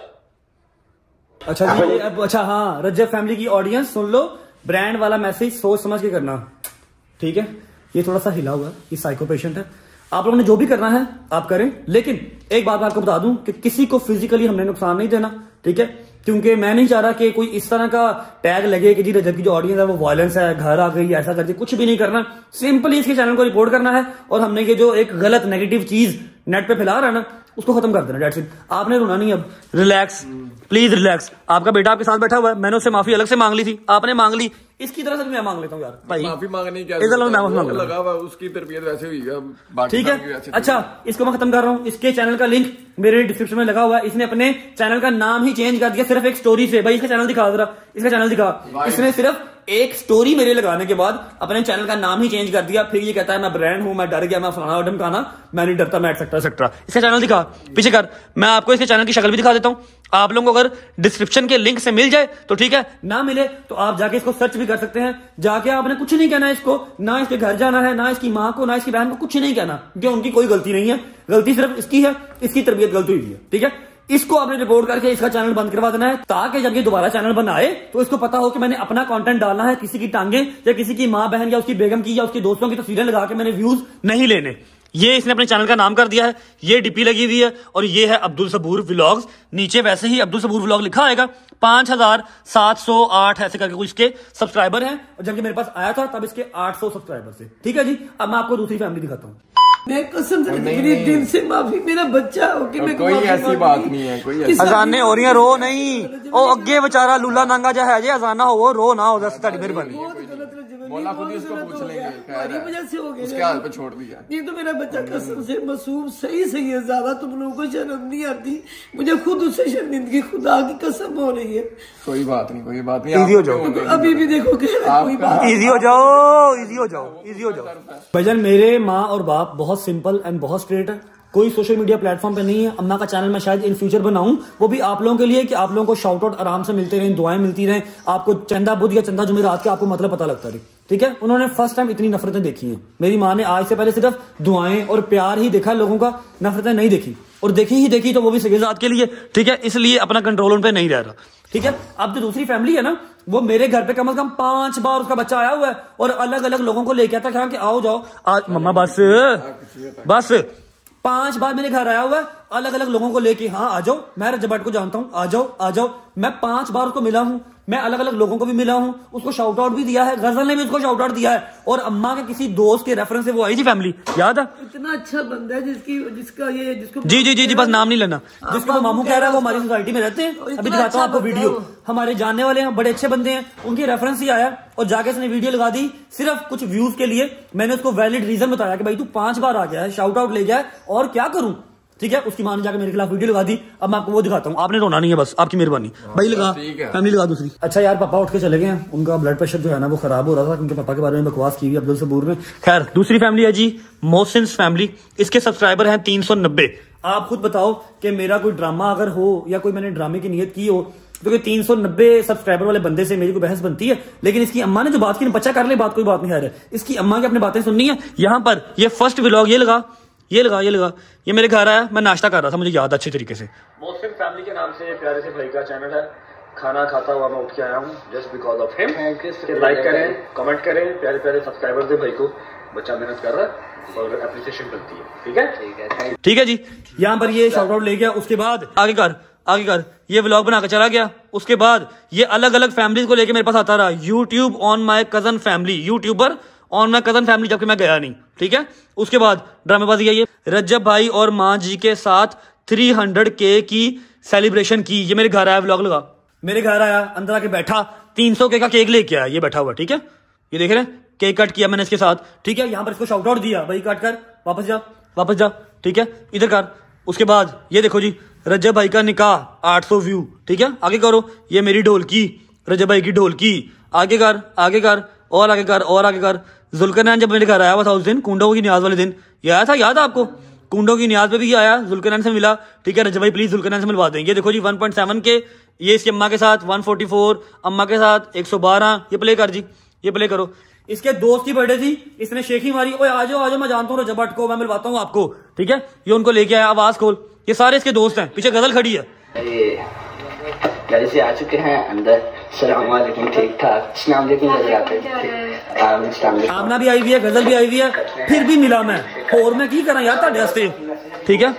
अच्छा जी, अच्छा हाँ, रजब फैमिली की ऑडियंस सुन लो, ब्रांड वाला मैसेज सोच समझ के करना, ठीक है। ये थोड़ा सा हिला हुआ है, ये साइको पेशेंट है। आप लोगों ने जो भी करना है आप करें, लेकिन एक बात आपको बता दूं कि किसी को फिजिकली हमने नुकसान नहीं देना, ठीक है। क्योंकि मैं नहीं चाह रहा कि कोई इस तरह का टैग लगे कि जी रजब की जो ऑडियंस है वो वायलेंस है, घर आ गई, ऐसा कर दी। कुछ भी नहीं करना, सिंपली इसके चैनल को रिपोर्ट करना है, और हमने ये जो एक गलत नेगेटिव चीज नेट पे फैला रहा है ना, उसको खत्म कर देना। That's it. आपने रोना नहीं, अब रिलैक्स, प्लीज रिलैक्स। आपका बेटा आपके साथ बैठा हुआ है, मैंने उससे माफी अलग से मांग ली थी, आपने मांग ली, इसकी तरह से मैं मांग लेता हूँ यार भाई। माफी मांगने क्या लगा हुआ, उसकी तरबियत वैसे हुई है, ठीक है। अच्छा, इसको मैं खत्म कर रहा हूँ। इसके चैनल का लिंक मेरे डिस्क्रिप्शन में लगा हुआ है। इसने अपने चैनल का नाम ही चेंज कर दिया सिर्फ एक स्टोरी से। भाई इसका चैनल दिखा जरा, इसका चैनल दिखा। इसने सिर्फ एक स्टोरी मेरे लगाने के बाद अपने चैनल का नाम ही चेंज कर दिया। फिर ये कहता है मैं ब्रांड हूं, मैं डर गया, मैं फलाना ढमकाना, मैं नहीं डरता, मैं एक्सेट्रा एक्सेट्रा। इसका चैनल दिखा, पीछे कर। मैं आपको इसके चैनल की शक्ल भी दिखा देता हूं। आप लोगों को अगर डिस्क्रिप्शन के लिंक से मिल जाए तो ठीक है, ना मिले तो आप जाके इसको सर्च भी कर सकते हैं। जाके आपने कुछ नहीं कहना है इसको, ना इसके घर जाना है, ना इसकी माँ को, ना इसकी बहन को, कुछ नहीं कहना, क्योंकि उनकी कोई गलती नहीं है। गलती सिर्फ इसकी है, इसकी तरबियत गलत हुई है, ठीक है। इसको आपने रिपोर्ट करके इसका चैनल बंद करवा देना है, ताकि जब ये दोबारा चैनल बनाए तो इसको पता हो कि मैंने अपना कंटेंट डालना है। किसी की टांगे या किसी की माँ बहन या उसकी बेगम की या उसके दोस्तों की तस्वीरें लगा के मैंने व्यूज नहीं लेने। ये इसने अपने चैनल का नाम कर दिया है, ये डीपी लगी हुई है, और ये है अब्दुल सबूर व्लॉग्स। नीचे वैसे ही अब्दुल सबूर व्लॉग लिखा आएगा। 5708 ऐसे करके कुछ इसके सब्सक्राइबर हैं, और जबकि मेरे पास आया था तब इसके 800 सब्सक्राइबर थे, ठीक है जी। अब मैं आपको दूसरी फैमिली दिखाता हूँ। मैं कसम से मेरे दिल से माफी, मेरा बच्चा हो कि मैं कोई ऐसी बात नहीं है, कोई अजाने हो रही है, रो नहीं। ओ अगे बेचारा लूला नांगा जा है, अजाना हो रो ना हो, दस ताड़ी मेहरबानी। बोला खुद ही उसको पूछ लेंगे, हमारी वजह से हो गया, उसके हाल पे छोड़ दिया। ये तो मेरा बच्चा कसम से मासूम सही है, ज्यादा तुम लोगों को शर्म नहीं आती, मुझे खुद उससे शर्मिंदगी खुदा की कसम हो रही है। कोई बात नहीं, कोई बात नहीं, इजी हो जाओ। अभी भी देखो कोई बात, इजी हो जाओ, इजी हो जाओ, इजी हो जाओ। भाईजान मेरे माँ और बाप बहुत सिंपल एंड बहुत स्ट्रेट है, कोई सोशल मीडिया प्लेटफॉर्म पे नहीं है। अम्मा का चैनल मैं शायद इन फ्यूचर बनाऊं, वो भी आप लोगों के लिए, कि आप लोगों को शाउट आउट आराम से मिलते रहे, दुआएं मिलती रहे, आपको चंदा बुध या चंदा जुमेरात के आपको मतलब पता लगता रहे, ठीक है। उन्होंने फर्स्ट टाइम इतनी नफरतें देखी हैं। मेरी माँ ने आज से पहले सिर्फ दुआएं और प्यार ही देखा लोगों का, नफरतें नहीं देखी, और देखी ही देखी तो वो भी सगेजात के लिए, ठीक है। इसलिए अपना कंट्रोल उन पे नहीं रह रहा, ठीक है। अब जो दूसरी फैमिली है ना, वो मेरे घर पे कम से कम 5 बार उसका बच्चा आया हुआ है, और अलग अलग लोगों को लेके आता है कि आओ जाओ आज मम्मा, बस 5 बार मेरे घर आया हुआ है, अलग अलग लोगों को लेके, हाँ आ जाओ, मैं रजब भट्ट को जानता हूं, आ जाओ आ जाओ। मैं 5 बार उसको मिला हूं, मैं अलग अलग लोगों को भी मिला हूं, उसको शाउट आउट भी दिया है, गजल ने भी उसको शाउट आउट दिया है, और अम्मा के किसी दोस्त के रेफरेंस से वो आई थी फैमिली, याद है? इतना अच्छा बंदा है जिसको जी बस नाम नहीं लेना, जिसको वो मामू कह रहा है, वो हमारी सोसाइटी में रहते हैं। अभी दिखाता हूँ आपको वीडियो, हमारे जानने वाले हैं, बड़े अच्छे बंदे हैं, उनके रेफरेंस ही आया और जाके उसने वीडियो लगा दी सिर्फ कुछ व्यूज के लिए। मैंने उसको वैलिड रीजन बताया कि भाई तू 5 बार आ गया है, शाउट आउट ले गया है, और क्या करूं, ठीक है? उसकी मां ने जाकर मेरे खिलाफ वीडियो लगा दी। अब मैं आपको वो दिखाता हूँ, आपने रोना नहीं है, बस आपकी मेहरबानी भाई, लगा फैमिली लगा दूसरी। अच्छा यार, पापा उठ के चले गए हैं, उनका ब्लड प्रेशर जो है ना वो खराब हो रहा था, क्योंकि पापा के बारे में बकवास की हुई अब्दुल सबूर ने। खैर, दूसरी फैमिली है जी मोहसिन फैमिली, इसके सब्सक्राइबर हैं 390। आप खुद बताओ कि मेरा कोई ड्रामा अगर हो या कोई मैंने ड्रामे की नीयत की हो, क्योंकि 390 सब्सक्राइबर वाले बंदे से मेरी कोई बहस बनती है। लेकिन इसकी अम्मा ने जो बात की, बच्चा कर ले बात, कोई बात नहीं है, इसकी अम्मा की अपनी बातें सुननी है। यहाँ पर ये फर्स्ट व्लॉग ये लगा, ये मेरे घर आया, मैं नाश्ता कर रहा था, मुझे याद अच्छे तरीके से। मोहसिन फैमिली के नाम से प्यारे से भाई का चैनल है, खाना खाता हुआ मैं उठ के आया हूँ just because of him. Like करें, कमेंट करें, प्यारे प्यारे सब्सक्राइबर दे भाई को, बच्चा मेहनत कर रहा है और एप्रिसिएशन करती है। ठीक है जी, यहाँ पर ये शाउट आउट ले गया, उसके बाद आगे कर ये व्लॉग बना कर चला गया। उसके बाद ये अलग अलग फैमिलीज को लेके मेरे पास आता रहा, YouTube on my cousin family, YouTuber on my cousin family, जबकि मैं गया नहीं, ठीक है? उसके बाद ड्रामेबाजी है ये, रजब भाई और माँ जी के साथ 300K की सेलिब्रेशन की। ये मेरे घर आया, व्लॉग लगा, मेरे घर आया, अंदर आके बैठा, 300K का केक लेके आया, ये बैठा हुआ, ठीक है? ये देख रहे हैं, केक कट किया मैंने इसके साथ, ठीक है? यहाँ पर इसको शाउट आउट दिया, भाई काट कर वापस जा, ठीक है? इधर कर। उसके बाद ये देखो जी, रजब भाई का निकाह 800 व्यू, ठीक है? आगे करो, ये मेरी ढोलकी, रजब भाई की ढोलकी, आगे कर और आगे कर। जुल्करनैन जब मेरे घर आया हुआ था उस दिन, कुंडो की न्याज वाले दिन, ये आया था, याद है आपको? कुंडो की न्याज पे भी आया, जुल्करनैन से मिला, ठीक है? रजब भाई प्लीज जुल्करनैन से मिलवा देंगे। देखो जी 1.7K, ये इसकी अम्मा के साथ 144, अम्मा के साथ 112। ये प्ले कर जी, ये प्ले करो। इसके दोस्त की बर्थडे थी, इसने शेखी मारी, ओए आ जाओ, मैं जानता हूँ रजब भट्ट को, मैं मिलवाता हूँ आपको, ठीक है? ये उनको लेके आया, आवाज खोल, ये सारे इसके दोस्त हैं, पीछे गजल खड़ी है। घर से आ चुके हैं अंदर, सलाम वालेकुम, ठीक ठाक, सलाम वालेकुम, आमना भी आई हुई है, गजल भी आई हुई है, फिर भी मिला मैं, और मैं की करा यार ताड़े वास्ते, ठीक है?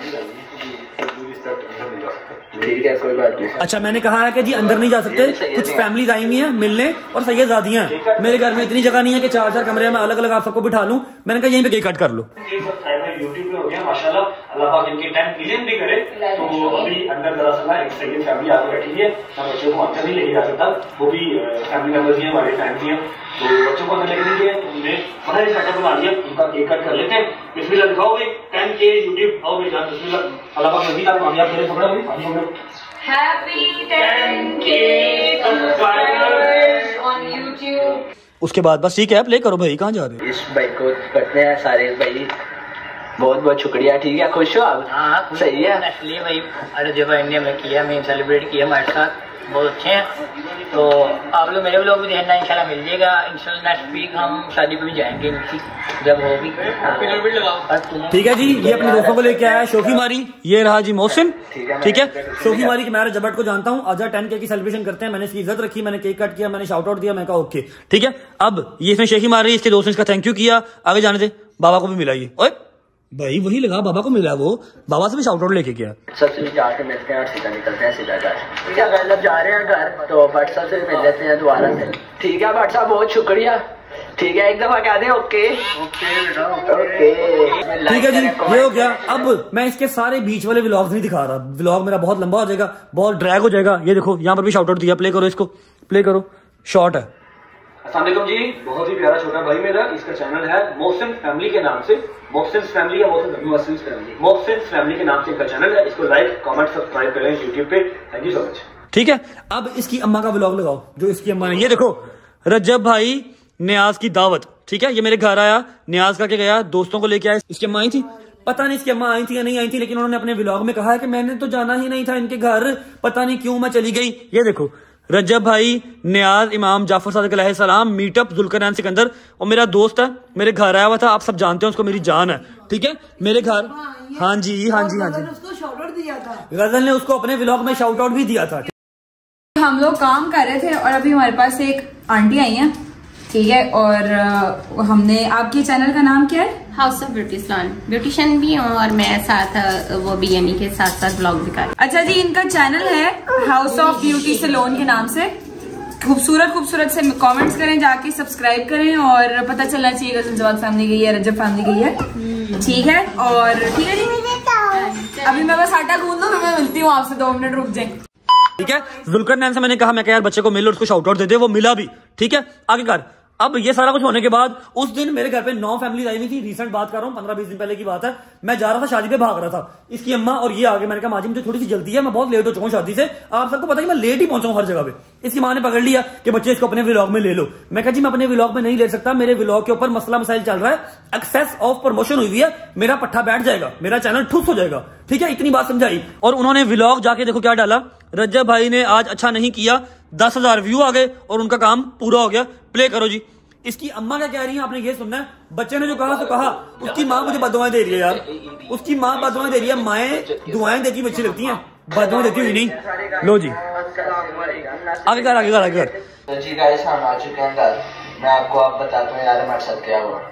ठीक है, कोई बात नहीं। अच्छा, मैंने कहा है कि जी अंदर नहीं जा सकते, कुछ फैमिलीज आई हुई हैं मिलने, और सैयदजादियां हैं, मेरे घर में इतनी जगह नहीं है कि 4 कमरे में अलग अलग आप सबको बिठा लूं। मैंने कहा यहीं पे केक कट कर लो। यूट्यूब पे हो गया माशाल्लाह, अल्लाह पाक इनके 10 मिलियन भी करे। तो अभी अंदर जरा सा एक सैयद फैमिली आके बैठी है, मैं बच्चों को अंदर नहीं लेके जा सकता, वो भी फैमिली मेंबर्स हैं, हमारे फैन भी हैं, तो बच्चों को अंदर लेके नहीं गए, तो हमने बड़ा ही सेटअप बना दिया, उनका केक कट कर लेते हैं। बिस्मिल्लाह दिखाओगे 10K यूट्यूब, आओ मेरी जान, बिस्मिल्लाह, अल्लाह पाक नबी का कामयाब करे। पकड़ा भाई, Happy 10K subscribers on YouTube. उसके बाद बस ठीक है, प्ले करो भाई, कहाँ जा रहे हो? इस भाई को करते हैं सारे भाई, बहुत बहुत शुक्रिया, ठीक है? खुश हो आप? हाँ, सही है। इसलिए भाई रजब भाई ने हमें किया, हमें सेलिब्रेट किया हमारे साथ, बहुत अच्छे हैं। तो आप लोग मेरे लोग भी देखना, इंशाल्लाह मिल जाएगा। इंशाल्लाह नेक्स्ट वीक हम शादी पे भी जाएंगे इनकी, जब होगी। ठीक है जी, ये अपने दोस्तों को लेके आया, शोखी मारी, ये रहा जी मोहसिन, ठीक है? शोखी मारी कि मैं रजब भट्ट को जानता हूँ, आजा 10K की सेलिब्रेशन करते हैं। मैंने इसकी इज्जत रखी, मैंने केक कट किया, मैंने शाउट आउट दिया, मैं कहा ओके, ठीक है? अब ये इसने शेखी मारी, इसके दोस्त ने इसका थैंक यू किया, आगे जाने दे। बाबा को भी मिला ये, ओए भाई वही लगा, बाबा को मिला, वो बाबा से भी शाउट आउट लेके गया। सबसे जाके मिलते हैं और सीधा निकलते हैं, सीधा घर। ठीक है, अगर जब जा रहे हैं घर तो भट्ट साहब से मिल लेते हैं दोबारा से। ठीक है भट्ट साहब, बहुत शुक्रिया, ठीक है? एक दफा कह दें ओके ओके। ठीक है जी, ये हो गया। अब मैं इसके सारे बीच वाले व्लॉग्स नहीं दिखा रहा, व्लॉग मेरा बहुत लंबा हो जाएगा, बहुत ड्रैग हो जाएगा। ये देखो यहाँ पर भी शाउट आउट दिया, प्ले करो इसको, प्ले करो, शॉर्ट है। अस्सलाम वालेकुम जी, बहुत ही प्यारा छोटा भाई मेरा, इसका चैनल है मोहसिन फैमिली के नाम से, मोहसिन फैमिली या मोहसिन फैमिली के नाम से इसका चैनल है। इसको लाइक कमेंट सब्सक्राइब करें यूट्यूब पे, थैंक यू सो मच। ठीक है, अब इसकी अम्मा का व्लॉग लगाओ, जो इसकी अम्मा ने, ये देखो रजब भाई न्याज की दावत, ठीक है? ये मेरे घर आया, न्याज करके गया, दोस्तों को लेके आया। इसकी अम्मा आई थी, पता नहीं इसकी अम्मा आई थी या नहीं आई थी, लेकिन उन्होंने अपने व्लॉग में कहा है कि मैंने तो जाना ही नहीं था इनके घर, पता नहीं क्यों मैं चली गई। ये देखो रजब भाई, न्याज, इमाम जाफर सादिक अलैहिस्सलाम, मीटअप, जुल्करनैन सिकंदर, और मेरा दोस्त है, मेरे घर आया हुआ था, आप सब जानते हैं उसको, मेरी जान है, ठीक है? मेरे घर, हाँ जी उसको शाउट आउट दिया था, गजल ने उसको अपने व्लॉग में शाउट आउट भी दिया था। हम लोग काम कर रहे थे और अभी हमारे पास एक आंटी आई हैं, ठीक है? और हमने, आपके चैनल का नाम क्या है? हाउस ऑफ ब्यूटिशियन भी हूँ और मैं साथ वो बिरयानी के साथ साथ ब्लॉग भी कर। अच्छा जी, इनका चैनल है हाउस ऑफ ब्यूटी सैलून के नाम से, खूबसूरत खूबसूरत से कमेंट्स करें, जाके सब्सक्राइब करें और पता चलना चाहिए जवाब फैमिली गई है, रजब फैमिली गई है। ठीक है, और ठीक है जी, अभी मैं बस आटा गूंद दूं, फिर मैं मिलती हूँ आपसे, 2 मिनट रुक जाए। ठीक है, जुल्करनैन से मैंने कहा मैं यार बच्चे को मिल और उसको शाउट आउट दे दे, वो मिला भी। ठीक है, आगे कर। अब ये सारा कुछ होने के बाद उस दिन मेरे घर पे 9 फैमिली आई हुई थी। रिसेंट बात कर रहा हूँ, 15-20 दिन पहले की बात है। मैं जा रहा था शादी पे, भाग रहा था, इसकी अम्मा और ये आगे। मैंने कहा माँ जी मुझे थोड़ी सी जल्दी है, मैं बहुत लेट हो चुका हूँ शादी से, आप सबको पता है मैं लेट ही पहुंचा हूँ हर जगह पे। इसकी माँ ने पकड़ लिया कि बच्चे इसको अपने व्लॉग में ले लो। मैं कहा जी मैं अपने व्लॉग में नहीं ले सकता, मेरे व्लॉग के ऊपर मसला मसाइल चल रहा है, एक्सेस ऑफ प्रमोशन हुई है, मेरा पट्टा बैठ जाएगा, मेरा चैनल ठुस हो जाएगा। ठीक है, इतनी बात समझाई। और उन्होंने व्लॉग जाके देखो क्या डाला, रजब भाई ने आज अच्छा नहीं किया, 10,000 व्यू आ गए और उनका काम पूरा हो गया। प्ले करो जी। इसकी अम्मा क्या कह रही है आपने ये सुनना है। बच्चे ने जो कहा तो कहा, उसकी माँ मुझे बददुआएं दे रही है यार, उसकी माँ बददुआएं दे रही है। माएं दुआएं देती हुई अच्छी लगती हैं, बददुआएं देती हुई नहीं। लो जी आगे कर, आगे कर, आगे कर। तो जी गाइस हम आ चुके हैं घर। मैं आपको अब बताता हूँ यार हमारे साथ क्या हुआ।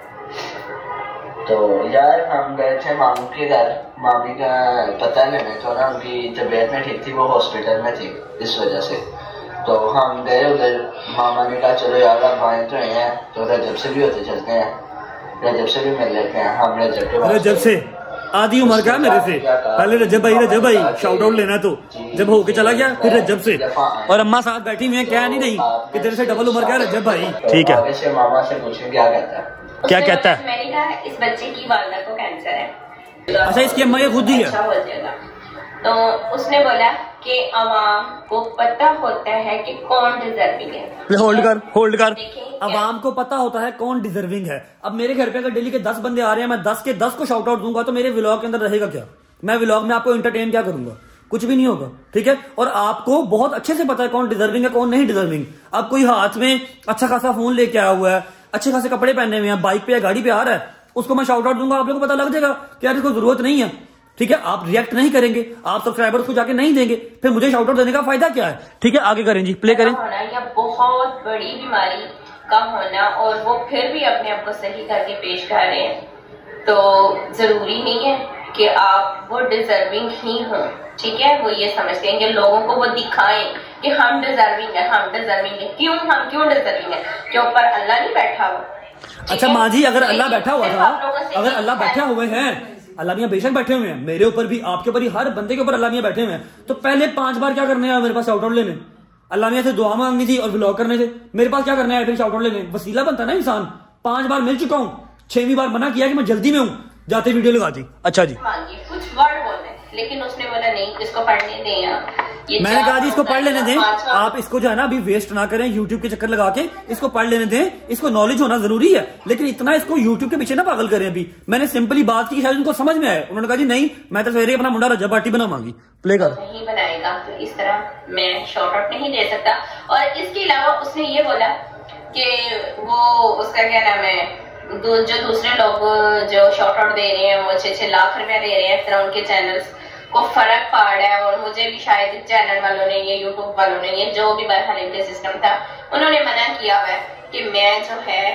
तो यार हम गए थे मामू के घर, मामी का पता नहीं मैं तो ना उनकी तबीयत में ठीक थी, वो हॉस्पिटल में थी इस वजह से। तो हम गए उधर, मामा ने कहा चलो यार अब आए तो हैं तो रजब से भी होते चलते हैं, रजब से भी मिल लेते हैं। हम रजब से आधी उम्र का मेरे से, पहले रजब भाई शाउट आउट लेना, तो जब होके चला गया फिर रजब से। और अम्मा साथ बैठी हुई है, क्या नहीं रही कि तेरे से डबल उम्र का रजब भाई। ठीक है, वैसे मामा से पूछे क्या कहता है, क्या कहता है। मैंने कहा इस बच्चे की वालदा को कैंसर है। अच्छा, इसकी अम्मा ये खुद ही है। अच्छा हो जाएगा। तो उसने बोला कि अवाम को पता होता है कि कौन डिजर्विंग है। होल्ड कर। अवाम को पता होता है कौन डिजर्विंग है। अब मेरे घर पे अगर डेली के 10 बंदे आ रहे हैं, मैं 10 के 10 को शाउट आउट दूंगा तो मेरे व्लॉग के अंदर रहेगा क्या? मैं व्लॉग में आपको एंटरटेन क्या करूंगा? कुछ भी नहीं होगा। ठीक है, और आपको बहुत अच्छे से पता है कौन डिजर्विंग है कौन नहीं डिजर्विंग। अब कोई हाथ में अच्छा खासा फोन लेके आया हुआ है, अच्छे खासे कपड़े पहने हुए हैं, बाइक पे या गाड़ी पे आ रहा है, उसको मैं शाउट आउट दूंगा, आप लोगों को पता लग जाएगा कि यार इसको जरूरत नहीं है। ठीक है, आप रिएक्ट नहीं करेंगे, आप सब्सक्राइबर्स को जाके नहीं देंगे, फिर मुझे शाउट आउट देने का फायदा क्या है? ठीक है, आगे करें जी, प्ले करें। या बहुत बड़ी बीमारी का होना और वो फिर भी अपने आप को सही करके पेश कर रहे हैं, तो जरूरी नहीं है कि आप वो डिजर्विंग ही हो। ठीक है, वो ये समझते हैं कि लोगों को वो दिखाएं कि हम डिजर्विंग है, हम डिजर्विंग है। हम क्यों डिजर्विंग है? कि ऊपर अल्लाह नहीं बैठा हुआ। अच्छा माँ जी, अगर अल्लाह बैठा हुआ था, अगर अल्लाह बैठे हुए हैं, अल्लाह मियां बेशक बैठे हुए हैं, मेरे ऊपर भी, आपके ऊपर भी, हर बंदे के ऊपर अल्लाह मियां बैठे हुए हैं, तो पहले 5 बार क्या करने आया मेरे पास शाउट आउट लेने? अल्लाह मियां से दुआ मांगनी थी और व्लॉग करने थे, मेरे पास क्या करने आया फिर शाउट आउट लेने? वसीला बनता ना इंसान। 5 बार मिल चुका हूँ, 6वीं बार मना किया कि मैं जल्दी में हूँ, जाते वीडियो लगा दी। अच्छा जी, कुछ वर्ड बोले लेकिन उसने बोला नहीं, इसको पढ़ने दें। मैंने कहा जी इसको पढ़ लेने दें, आप इसको जो है ना अभी वेस्ट ना करें यूट्यूब के चक्कर लगा के, इसको पढ़ लेने दें, इसको नॉलेज होना जरूरी है, लेकिन इतना इसको यूट्यूब के पीछे ना पागल करें। अभी मैंने सिंपली बात की, शायद उनको समझ में आए, उन्होंने कहा जी नहीं मैं तो सवेरे अपना मुंडा रजब बाटी बनावांगी। प्ले कर। नहीं बनाएगा तो इस तरह मैं शॉर्ट आउट नहीं दे सकता। और इसके अलावा उसने ये बोला कि वो उसका क्या नाम है, जो दूसरे लोग जो शॉर्ट आउट दे रहे हैं वो 6-6 लाख रुपया दे रहे हैं, फिर उनके चैनल्स को फर्क पड़ रहा है। और मुझे भी शायद चैनल वालों ने, ये यूट्यूब वालों ने, ये जो भी बहरहाल इनके सिस्टम था, उन्होंने मना किया हुआ है कि मैं जो है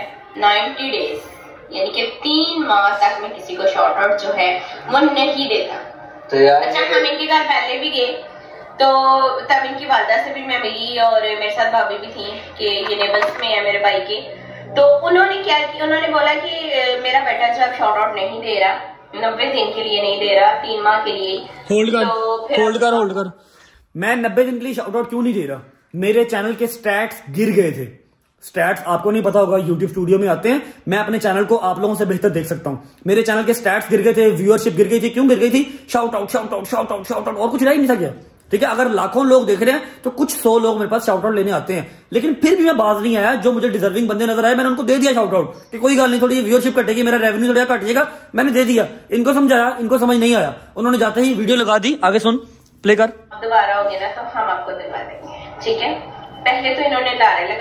90 डेज यानी कि 3 माह तक मैं किसी को शॉर्ट आउट जो है वो नहीं देता। तो यार अच्छा, हम इनके घर पहले भी गए तो तब इनकी वालदा से भी मैं मिली और मेरे साथ भाभी भी थी कि ये नेबल्स में है मेरे भाई के। तो उन्होंने क्या किया, उन्होंने बोला कि मेरा बेटा जो अब शॉर्ट आउट नहीं दे रहा, 90 दिन के लिए नहीं दे रहा, 3 माह के लिए। होल्ड कर। मैं 90 दिन के लिए शाउट आउट क्यों नहीं दे रहा? मेरे चैनल के स्टैट्स गिर गए थे। स्टैट्स आपको नहीं पता होगा, यूट्यूब स्टूडियो में आते हैं, मैं अपने चैनल को आप लोगों से बेहतर देख सकता हूं। मेरे चैनल के स्टैट्स गिर गए थे, व्यूअरशिप गिर गई थी। क्यों गिर गई थी? शाउट आउट और कुछ रह ही नहीं था क्या? ठीक है, अगर लाखों लोग देख रहे हैं तो कुछ 100 लोग मेरे पास शाउट आउट लेने आते हैं, लेकिन फिर भी मैं बाज नहीं आया। जो मुझे डिजर्विंग बंदे नजर आए मैंने उनको दे दिया शाउट आउट कि कोई गल नहीं, थोड़ी व्यूअरशिप कटेगी, मेरा रेवेन्यू थोड़ा घट जाएगा, मैंने दे दिया। इनको समझाया, इनको समझ नहीं आया, उन्होंने जाते ही वीडियो लगा दी। आगे सुन, प्ले कर। दोबारा हो गया ना तो हम आपको दिलवा देंगे। ठीक है, पहले तो इन्होंने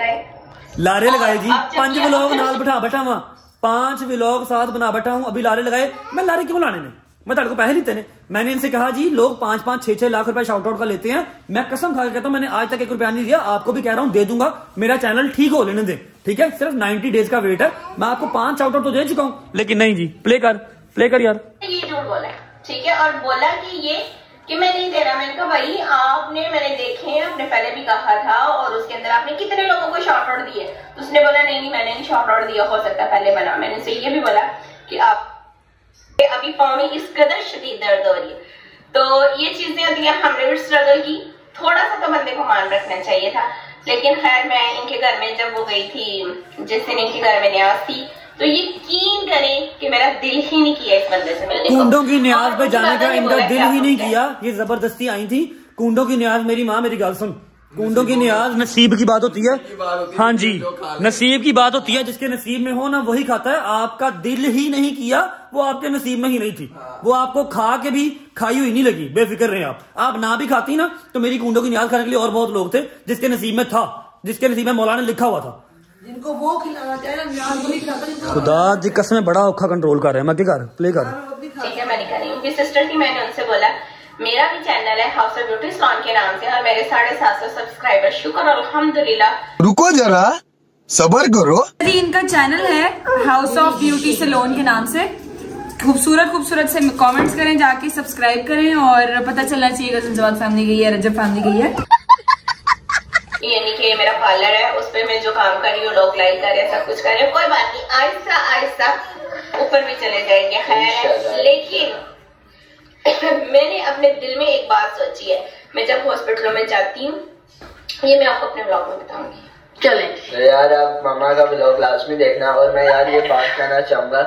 लारे लगाए जी, 5 व्लॉग नाल बैठा बैठा हुआ, 5 व्लॉग साथ बना बैठा हूं, अभी लारे लगाए। मैं लारे क्यों लाने ने? मैं तेरे को पैसे नहीं देने। मैंने इनसे कहा जी लोग 5-5, 6-6 लाख रुपए शाउट आउट का लेते हैं, मैं कसम खा के कहता हूं मैंने आज तक 1 रुपया नहीं दिया। आपको भी कह रहा हूं दे दूंगा, मेरा चैनल ठीक हो लेने दे। ठीक है, सिर्फ 90 डेज का वेट है, मैं आपको 5 शाउट आउट तो दे चुका हूं, लेकिन नहीं जी। प्ले कर यार। ये झूठ बोला है, ठीक है, और बोला कि ये कि मैं नहीं दे रहा। मैंने कहा भाई आपने, मैंने देखे हैं, आपने पहले भी कहा था और उसके अंदर आपने कितने लोगों को शॉर्ट आउट दिए। तो उसने बोला नहीं मैंने नहीं शॉर्ट आउट दिया, हो सकता है पहले बना। मैंने उसे ये भी बोला कि आप अभी पाँव में इस कदर शदीद दर्द हो रही है, तो ये चीजें होती है, हमने भी स्ट्रगल की, थोड़ा सा तो बंदे को मान रखना चाहिए था। लेकिन खैर मैं इनके घर में जब वो गई थी, जिस दिन इनके घर में न्याज थी, तो यकीन करें कि मेरा दिल ही नहीं किया इस बंदे से मिलने को। कुंडों की न्याज पे जाने का इनका दिल ही नहीं किया, ये जबरदस्ती आई थी। कुंडों की न्याज, मेरी माँ मेरी गाल सुन, कुंडों की न्याज नसीब की बात होती है। हाँ जी, नसीब की बात होती है, जिसके नसीब में हो ना वही खाता है। आपका दिल ही नहीं किया, वो आपके नसीब में ही नहीं थी, वो आपको खा के भी खाई हुई नहीं लगी। बेफिक्र रहे आप ना भी खाती ना तो मेरी कुंडों की न्याज खाने के लिए और बहुत लोग थे जिसके नसीब में था, जिसके नसीब में मौलाना लिखा हुआ था। जिनको वो खिलाना चाहिए न्याज वही खाता। खुदा जी कसम बड़ा औखा कंट्रोल कर रहे हैं। मैं क्या कर प्ले कर, ठीक है मैं नहीं कर रही हूँ। सिस्टर थी, मैंने उनसे बोला मेरा भी चैनल है हाउस ऑफ ब्यूटी सलोन के नाम से और मेरे 750 सब्सक्राइबर, शुक्र अल्हम्दुलिल्लाह। रुको जरा सबर करो। इनका चैनल है हाउस ऑफ ब्यूटी सलोन के नाम से। खूबसूरत से कमेंट्स करें, जाके सब्सक्राइब करें और पता चलना चाहिए जवाद फैमिली गई है, रजब फैमिली गई है। यानी कि मेरा पार्लर है, उस पर मैं जो काम कर रही हूँ लोग लाइक कर रहे हैं, सब कुछ कर रहे हैं, कोई बात नहीं, आहिस्ता आहिस्ता ऊपर भी चले जाएंगे। खैर लेकिन मैंने अपने दिल में एक बात सोची है, मैं जब हॉस्पिटलों में जाती हूँ, ये मैं आपको अपने ब्लॉग में बताऊंगी। चले तो यार आप मामा का ब्लॉग लाजमी देखना। और मैं यार ये बात कहना चाहूंगा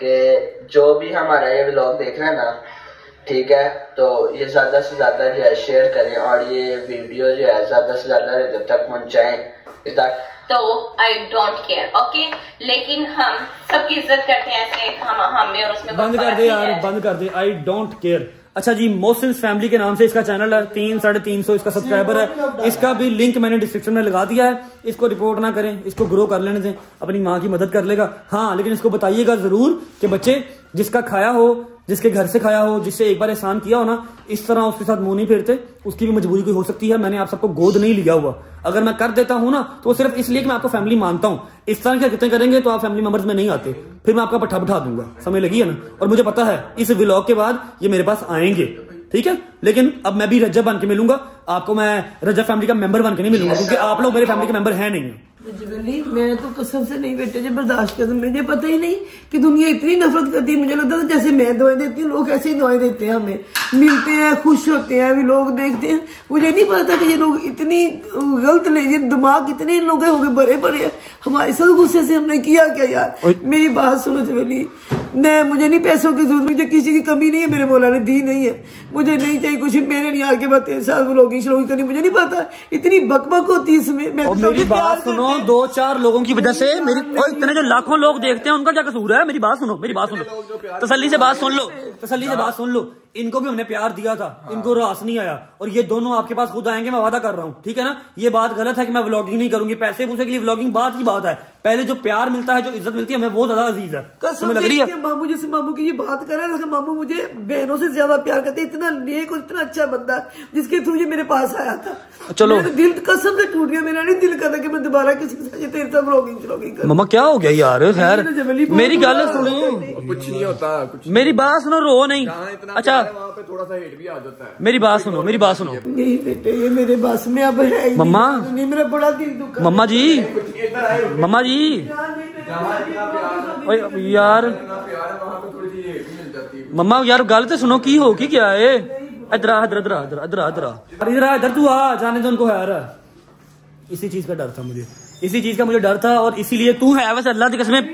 कि जो भी हमारा ये ब्लॉग देख रहे हैं ना, ठीक है, तो ये ज्यादा से ज्यादा जो है शेयर करें और ये वीडियो जो है ज्यादा से ज्यादा जब तक पहुंचाएं। तो आई डोंट केयर, ओके, लेकिन हम सबकी इज्जत करते हैं, ऐसे हम में और उसमें बंद कर दे यार, बंद कर दे, आई डोंट केयर। अच्छा जी, मोहसिन फैमिली के नाम से इसका चैनल है, 300-350 इसका सब्सक्राइबर है। इसका भी लिंक मैंने डिस्क्रिप्शन में लगा दिया है। इसको रिपोर्ट ना करें, इसको ग्रो कर लेने दें, अपनी माँ की मदद कर लेगा। हाँ लेकिन इसको बताइएगा जरूर कि बच्चे जिसका खाया हो, जिसके घर से खाया हो, जिससे एक बार एहसान किया हो ना, इस तरह उसके साथ मुंह नहीं फेरते। उसकी भी मजबूरी कोई हो सकती है। मैंने आप सबको गोद नहीं लिया हुआ, अगर मैं कर देता हूं ना तो सिर्फ इसलिए कि मैं आपको फैमिली मानता हूं। इस तरह के कितने करेंगे तो आप फैमिली मेंबर्स में नहीं आते, फिर मैं आपका पट्टा बिठा दूंगा। समझ लगी है ना? और मुझे पता है इस व्लॉग के बाद ये मेरे पास आएंगे, ठीक है। लेकिन अब मैं भी रजब बन के मिलूंगा आपको, मैं रजब फैमिली का मेंबर बन के नहीं मिलूंगा, क्योंकि आप लोग मेरे फैमिली के मेंबर है नहीं। मैं तो कसम से नहीं बेटे जी बर्दाश्त कर, मुझे पता ही नहीं कि दुनिया इतनी नफरत करती है। मुझे लगता था जैसे मैं दवाएं देती हूँ लोग ऐसे ही दवाएं देते हैं, हमें मिलते हैं, खुश होते हैं, अभी लोग देखते हैं। मुझे नहीं पता था कि ये लोग इतनी गलत ले, ये दिमाग इतने इन लोगों हो गए बड़े बड़े। हमारे साथ गुस्से से हमने किया क्या यार? मेरी बात सुनो जवेली, मुझे नहीं पैसों की जरूरत, मुझे किसी की कमी नहीं है, मेरे मौला ने दी नहीं है, मुझे नहीं चाहिए कुछ। मेरे नहीं आके बात 3 साल व्लॉगिंग करनी, मुझे नहीं पता इतनी बकबक होती है इसमें। मैं मेरी बात सुनो, 2-4 लोगों की वजह से मेरी इतने जो लाखों लोग देखते हैं उनका क्या कसूर है? मेरी बात सुनो, मेरी बात सुनो, तसल्ली से बात सुन लो, तसल्ली से बात सुन लो। इनको भी हमने प्यार दिया था, इनको रास नहीं आया, और ये दोनों आपके पास खुद आएंगे, मैं वादा कर रहा हूँ, ठीक है ना? ये बात गलत है कि मैं व्लॉगिंग नहीं करूंगी, पैसे पूछने के लिए व्लॉगिंग बात की बात है। पहले जो प्यार मिलता है, जो इज्जत मिलती है, हमें वो ज्यादा अजीज है। तुम्हें लग रही है मामू जैसे मामू की ये बात कर रहे हैं, मामू मुझे बहनों से ज्यादा प्यार करते, इतना नेक और इतना अच्छा बंदा जिसके थ्रू ये मेरे पास आया था। चलो दिल कसम से टूट गया, मेरा नहीं दिल करता कि मैं दोबारा किसी के साथ तेरे साथ व्लॉगिंग करूं। मम्मा क्या हो गया यार? खैर मेरी गल सुनो, कुछ नहीं होता, कुछ मेरी बात सुनो, रो नहीं। अच्छा वहाँ पे थोड़ा सा हेट भी आ जाता है। मेरी बात सुनो, मेरी बात सुनो। नहीं बेटे ये मेरे बस में अब है मम्मा, नहीं, मेरा बड़ा दिल दुखा। मम्मा जी, मम्मा जी यार, मम्मा यार गल तो सुनो, की हो क्या है? इधर इधर तू आ, जाने दो उनको। यार इसी चीज का डर था मुझे, इसी चीज का मुझे डर था, और इसीलिए तू है वैसे अल्लाह की कसम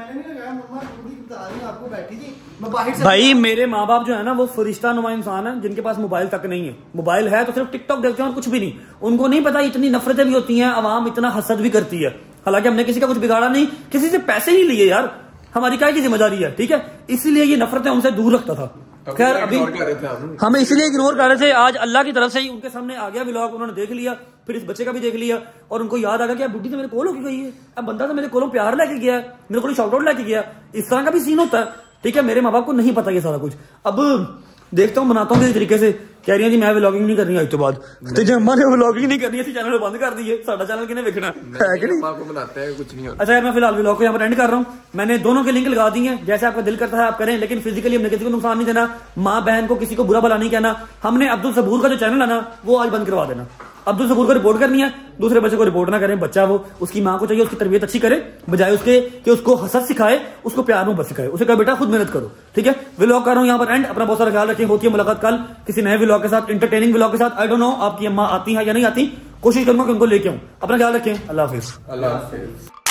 भाई, मेरे माँ बाप जो है ना वो फरिश्ता नुमा इंसान है, जिनके पास मोबाइल तक नहीं है। मोबाइल है तो सिर्फ टिकटॉक देखते हैं और कुछ भी नहीं। उनको नहीं पता इतनी नफरतें भी होती हैं, अवाम इतना हसद भी करती है। हालांकि हमने किसी का कुछ बिगाड़ा नहीं, किसी से पैसे ही लिए यार, हमारी क्या की जिम्मेदारी है, ठीक है? इसीलिए ये नफरतें उनसे दूर रखता था। खैर अभी हमें इसीलिए इग्नोर कर रहे थे, आज अल्लाह की तरफ से ही उनके सामने आ गया व्लॉग, उन्होंने देख लिया, फिर इस बच्चे का भी देख लिया, और उनको याद आ गया कि बुड्ढी तो मेरे कोल होके गई है, अब बंदा तो मेरे कोलों प्यार लेके गया, मेरे को शॉर्ट आउट लेके गया। इस तरह का भी सीन होता है, ठीक है? मेरे माँ बाप को नहीं पता ये सारा कुछ। अब देखता हूँ, बनाता हूँ किसी तरीके से कह रही है जी मैं व्लॉगिंग नहीं करनी आज तो बाद ते जे अम्मा ने व्लॉगिंग नहीं करनी असी चैनल बंद कर दिए साडा चैनल किने देखना है कि नहीं आपको बनाते हैं कुछ नहीं होता। अच्छा यार मैं फिलहाल व्लॉग को यहाँ पर एंड कर रहा हूँ। मैंने दोनों के लिंक लगा दी है, जैसे आपका दिल करता है आप करें, लेकिन फिजिकली हमने किसी को नुकसान नहीं देना, माँ बहन को किसी को बुरा भला नहीं कहना। हमने अब्दुल सबूर का जो चैनल है ना वो आज बंद करवा देना। अब्दुल सबूर को रिपोर्ट करनी है, दूसरे बच्चे को रिपोर्ट ना करें। बच्चा वो उसकी माँ को चाहिए उसकी तरबियत अच्छी करे, बजाय उसके कि उसको हसद सिखाए, उसको प्यार में बस सिखाए। उसे कहा बेटा खुद मेहनत करो, ठीक है। व्लॉग कर रहा हूँ यहाँ पर एंड। अपना बहुत सारा ख्याल रखें। होती है मुलाकात कल किसी नए व्लॉग के साथ, इंटरटेनिंग व्लॉग के साथ। आई डोंट नो आपकी अम्मा आती है या नहीं आती, कोशिश करूंगा कि उनको लेके आऊं। अपना ख्याल रखें। अल्लाह हाफिज। अल्लाह हाफिज।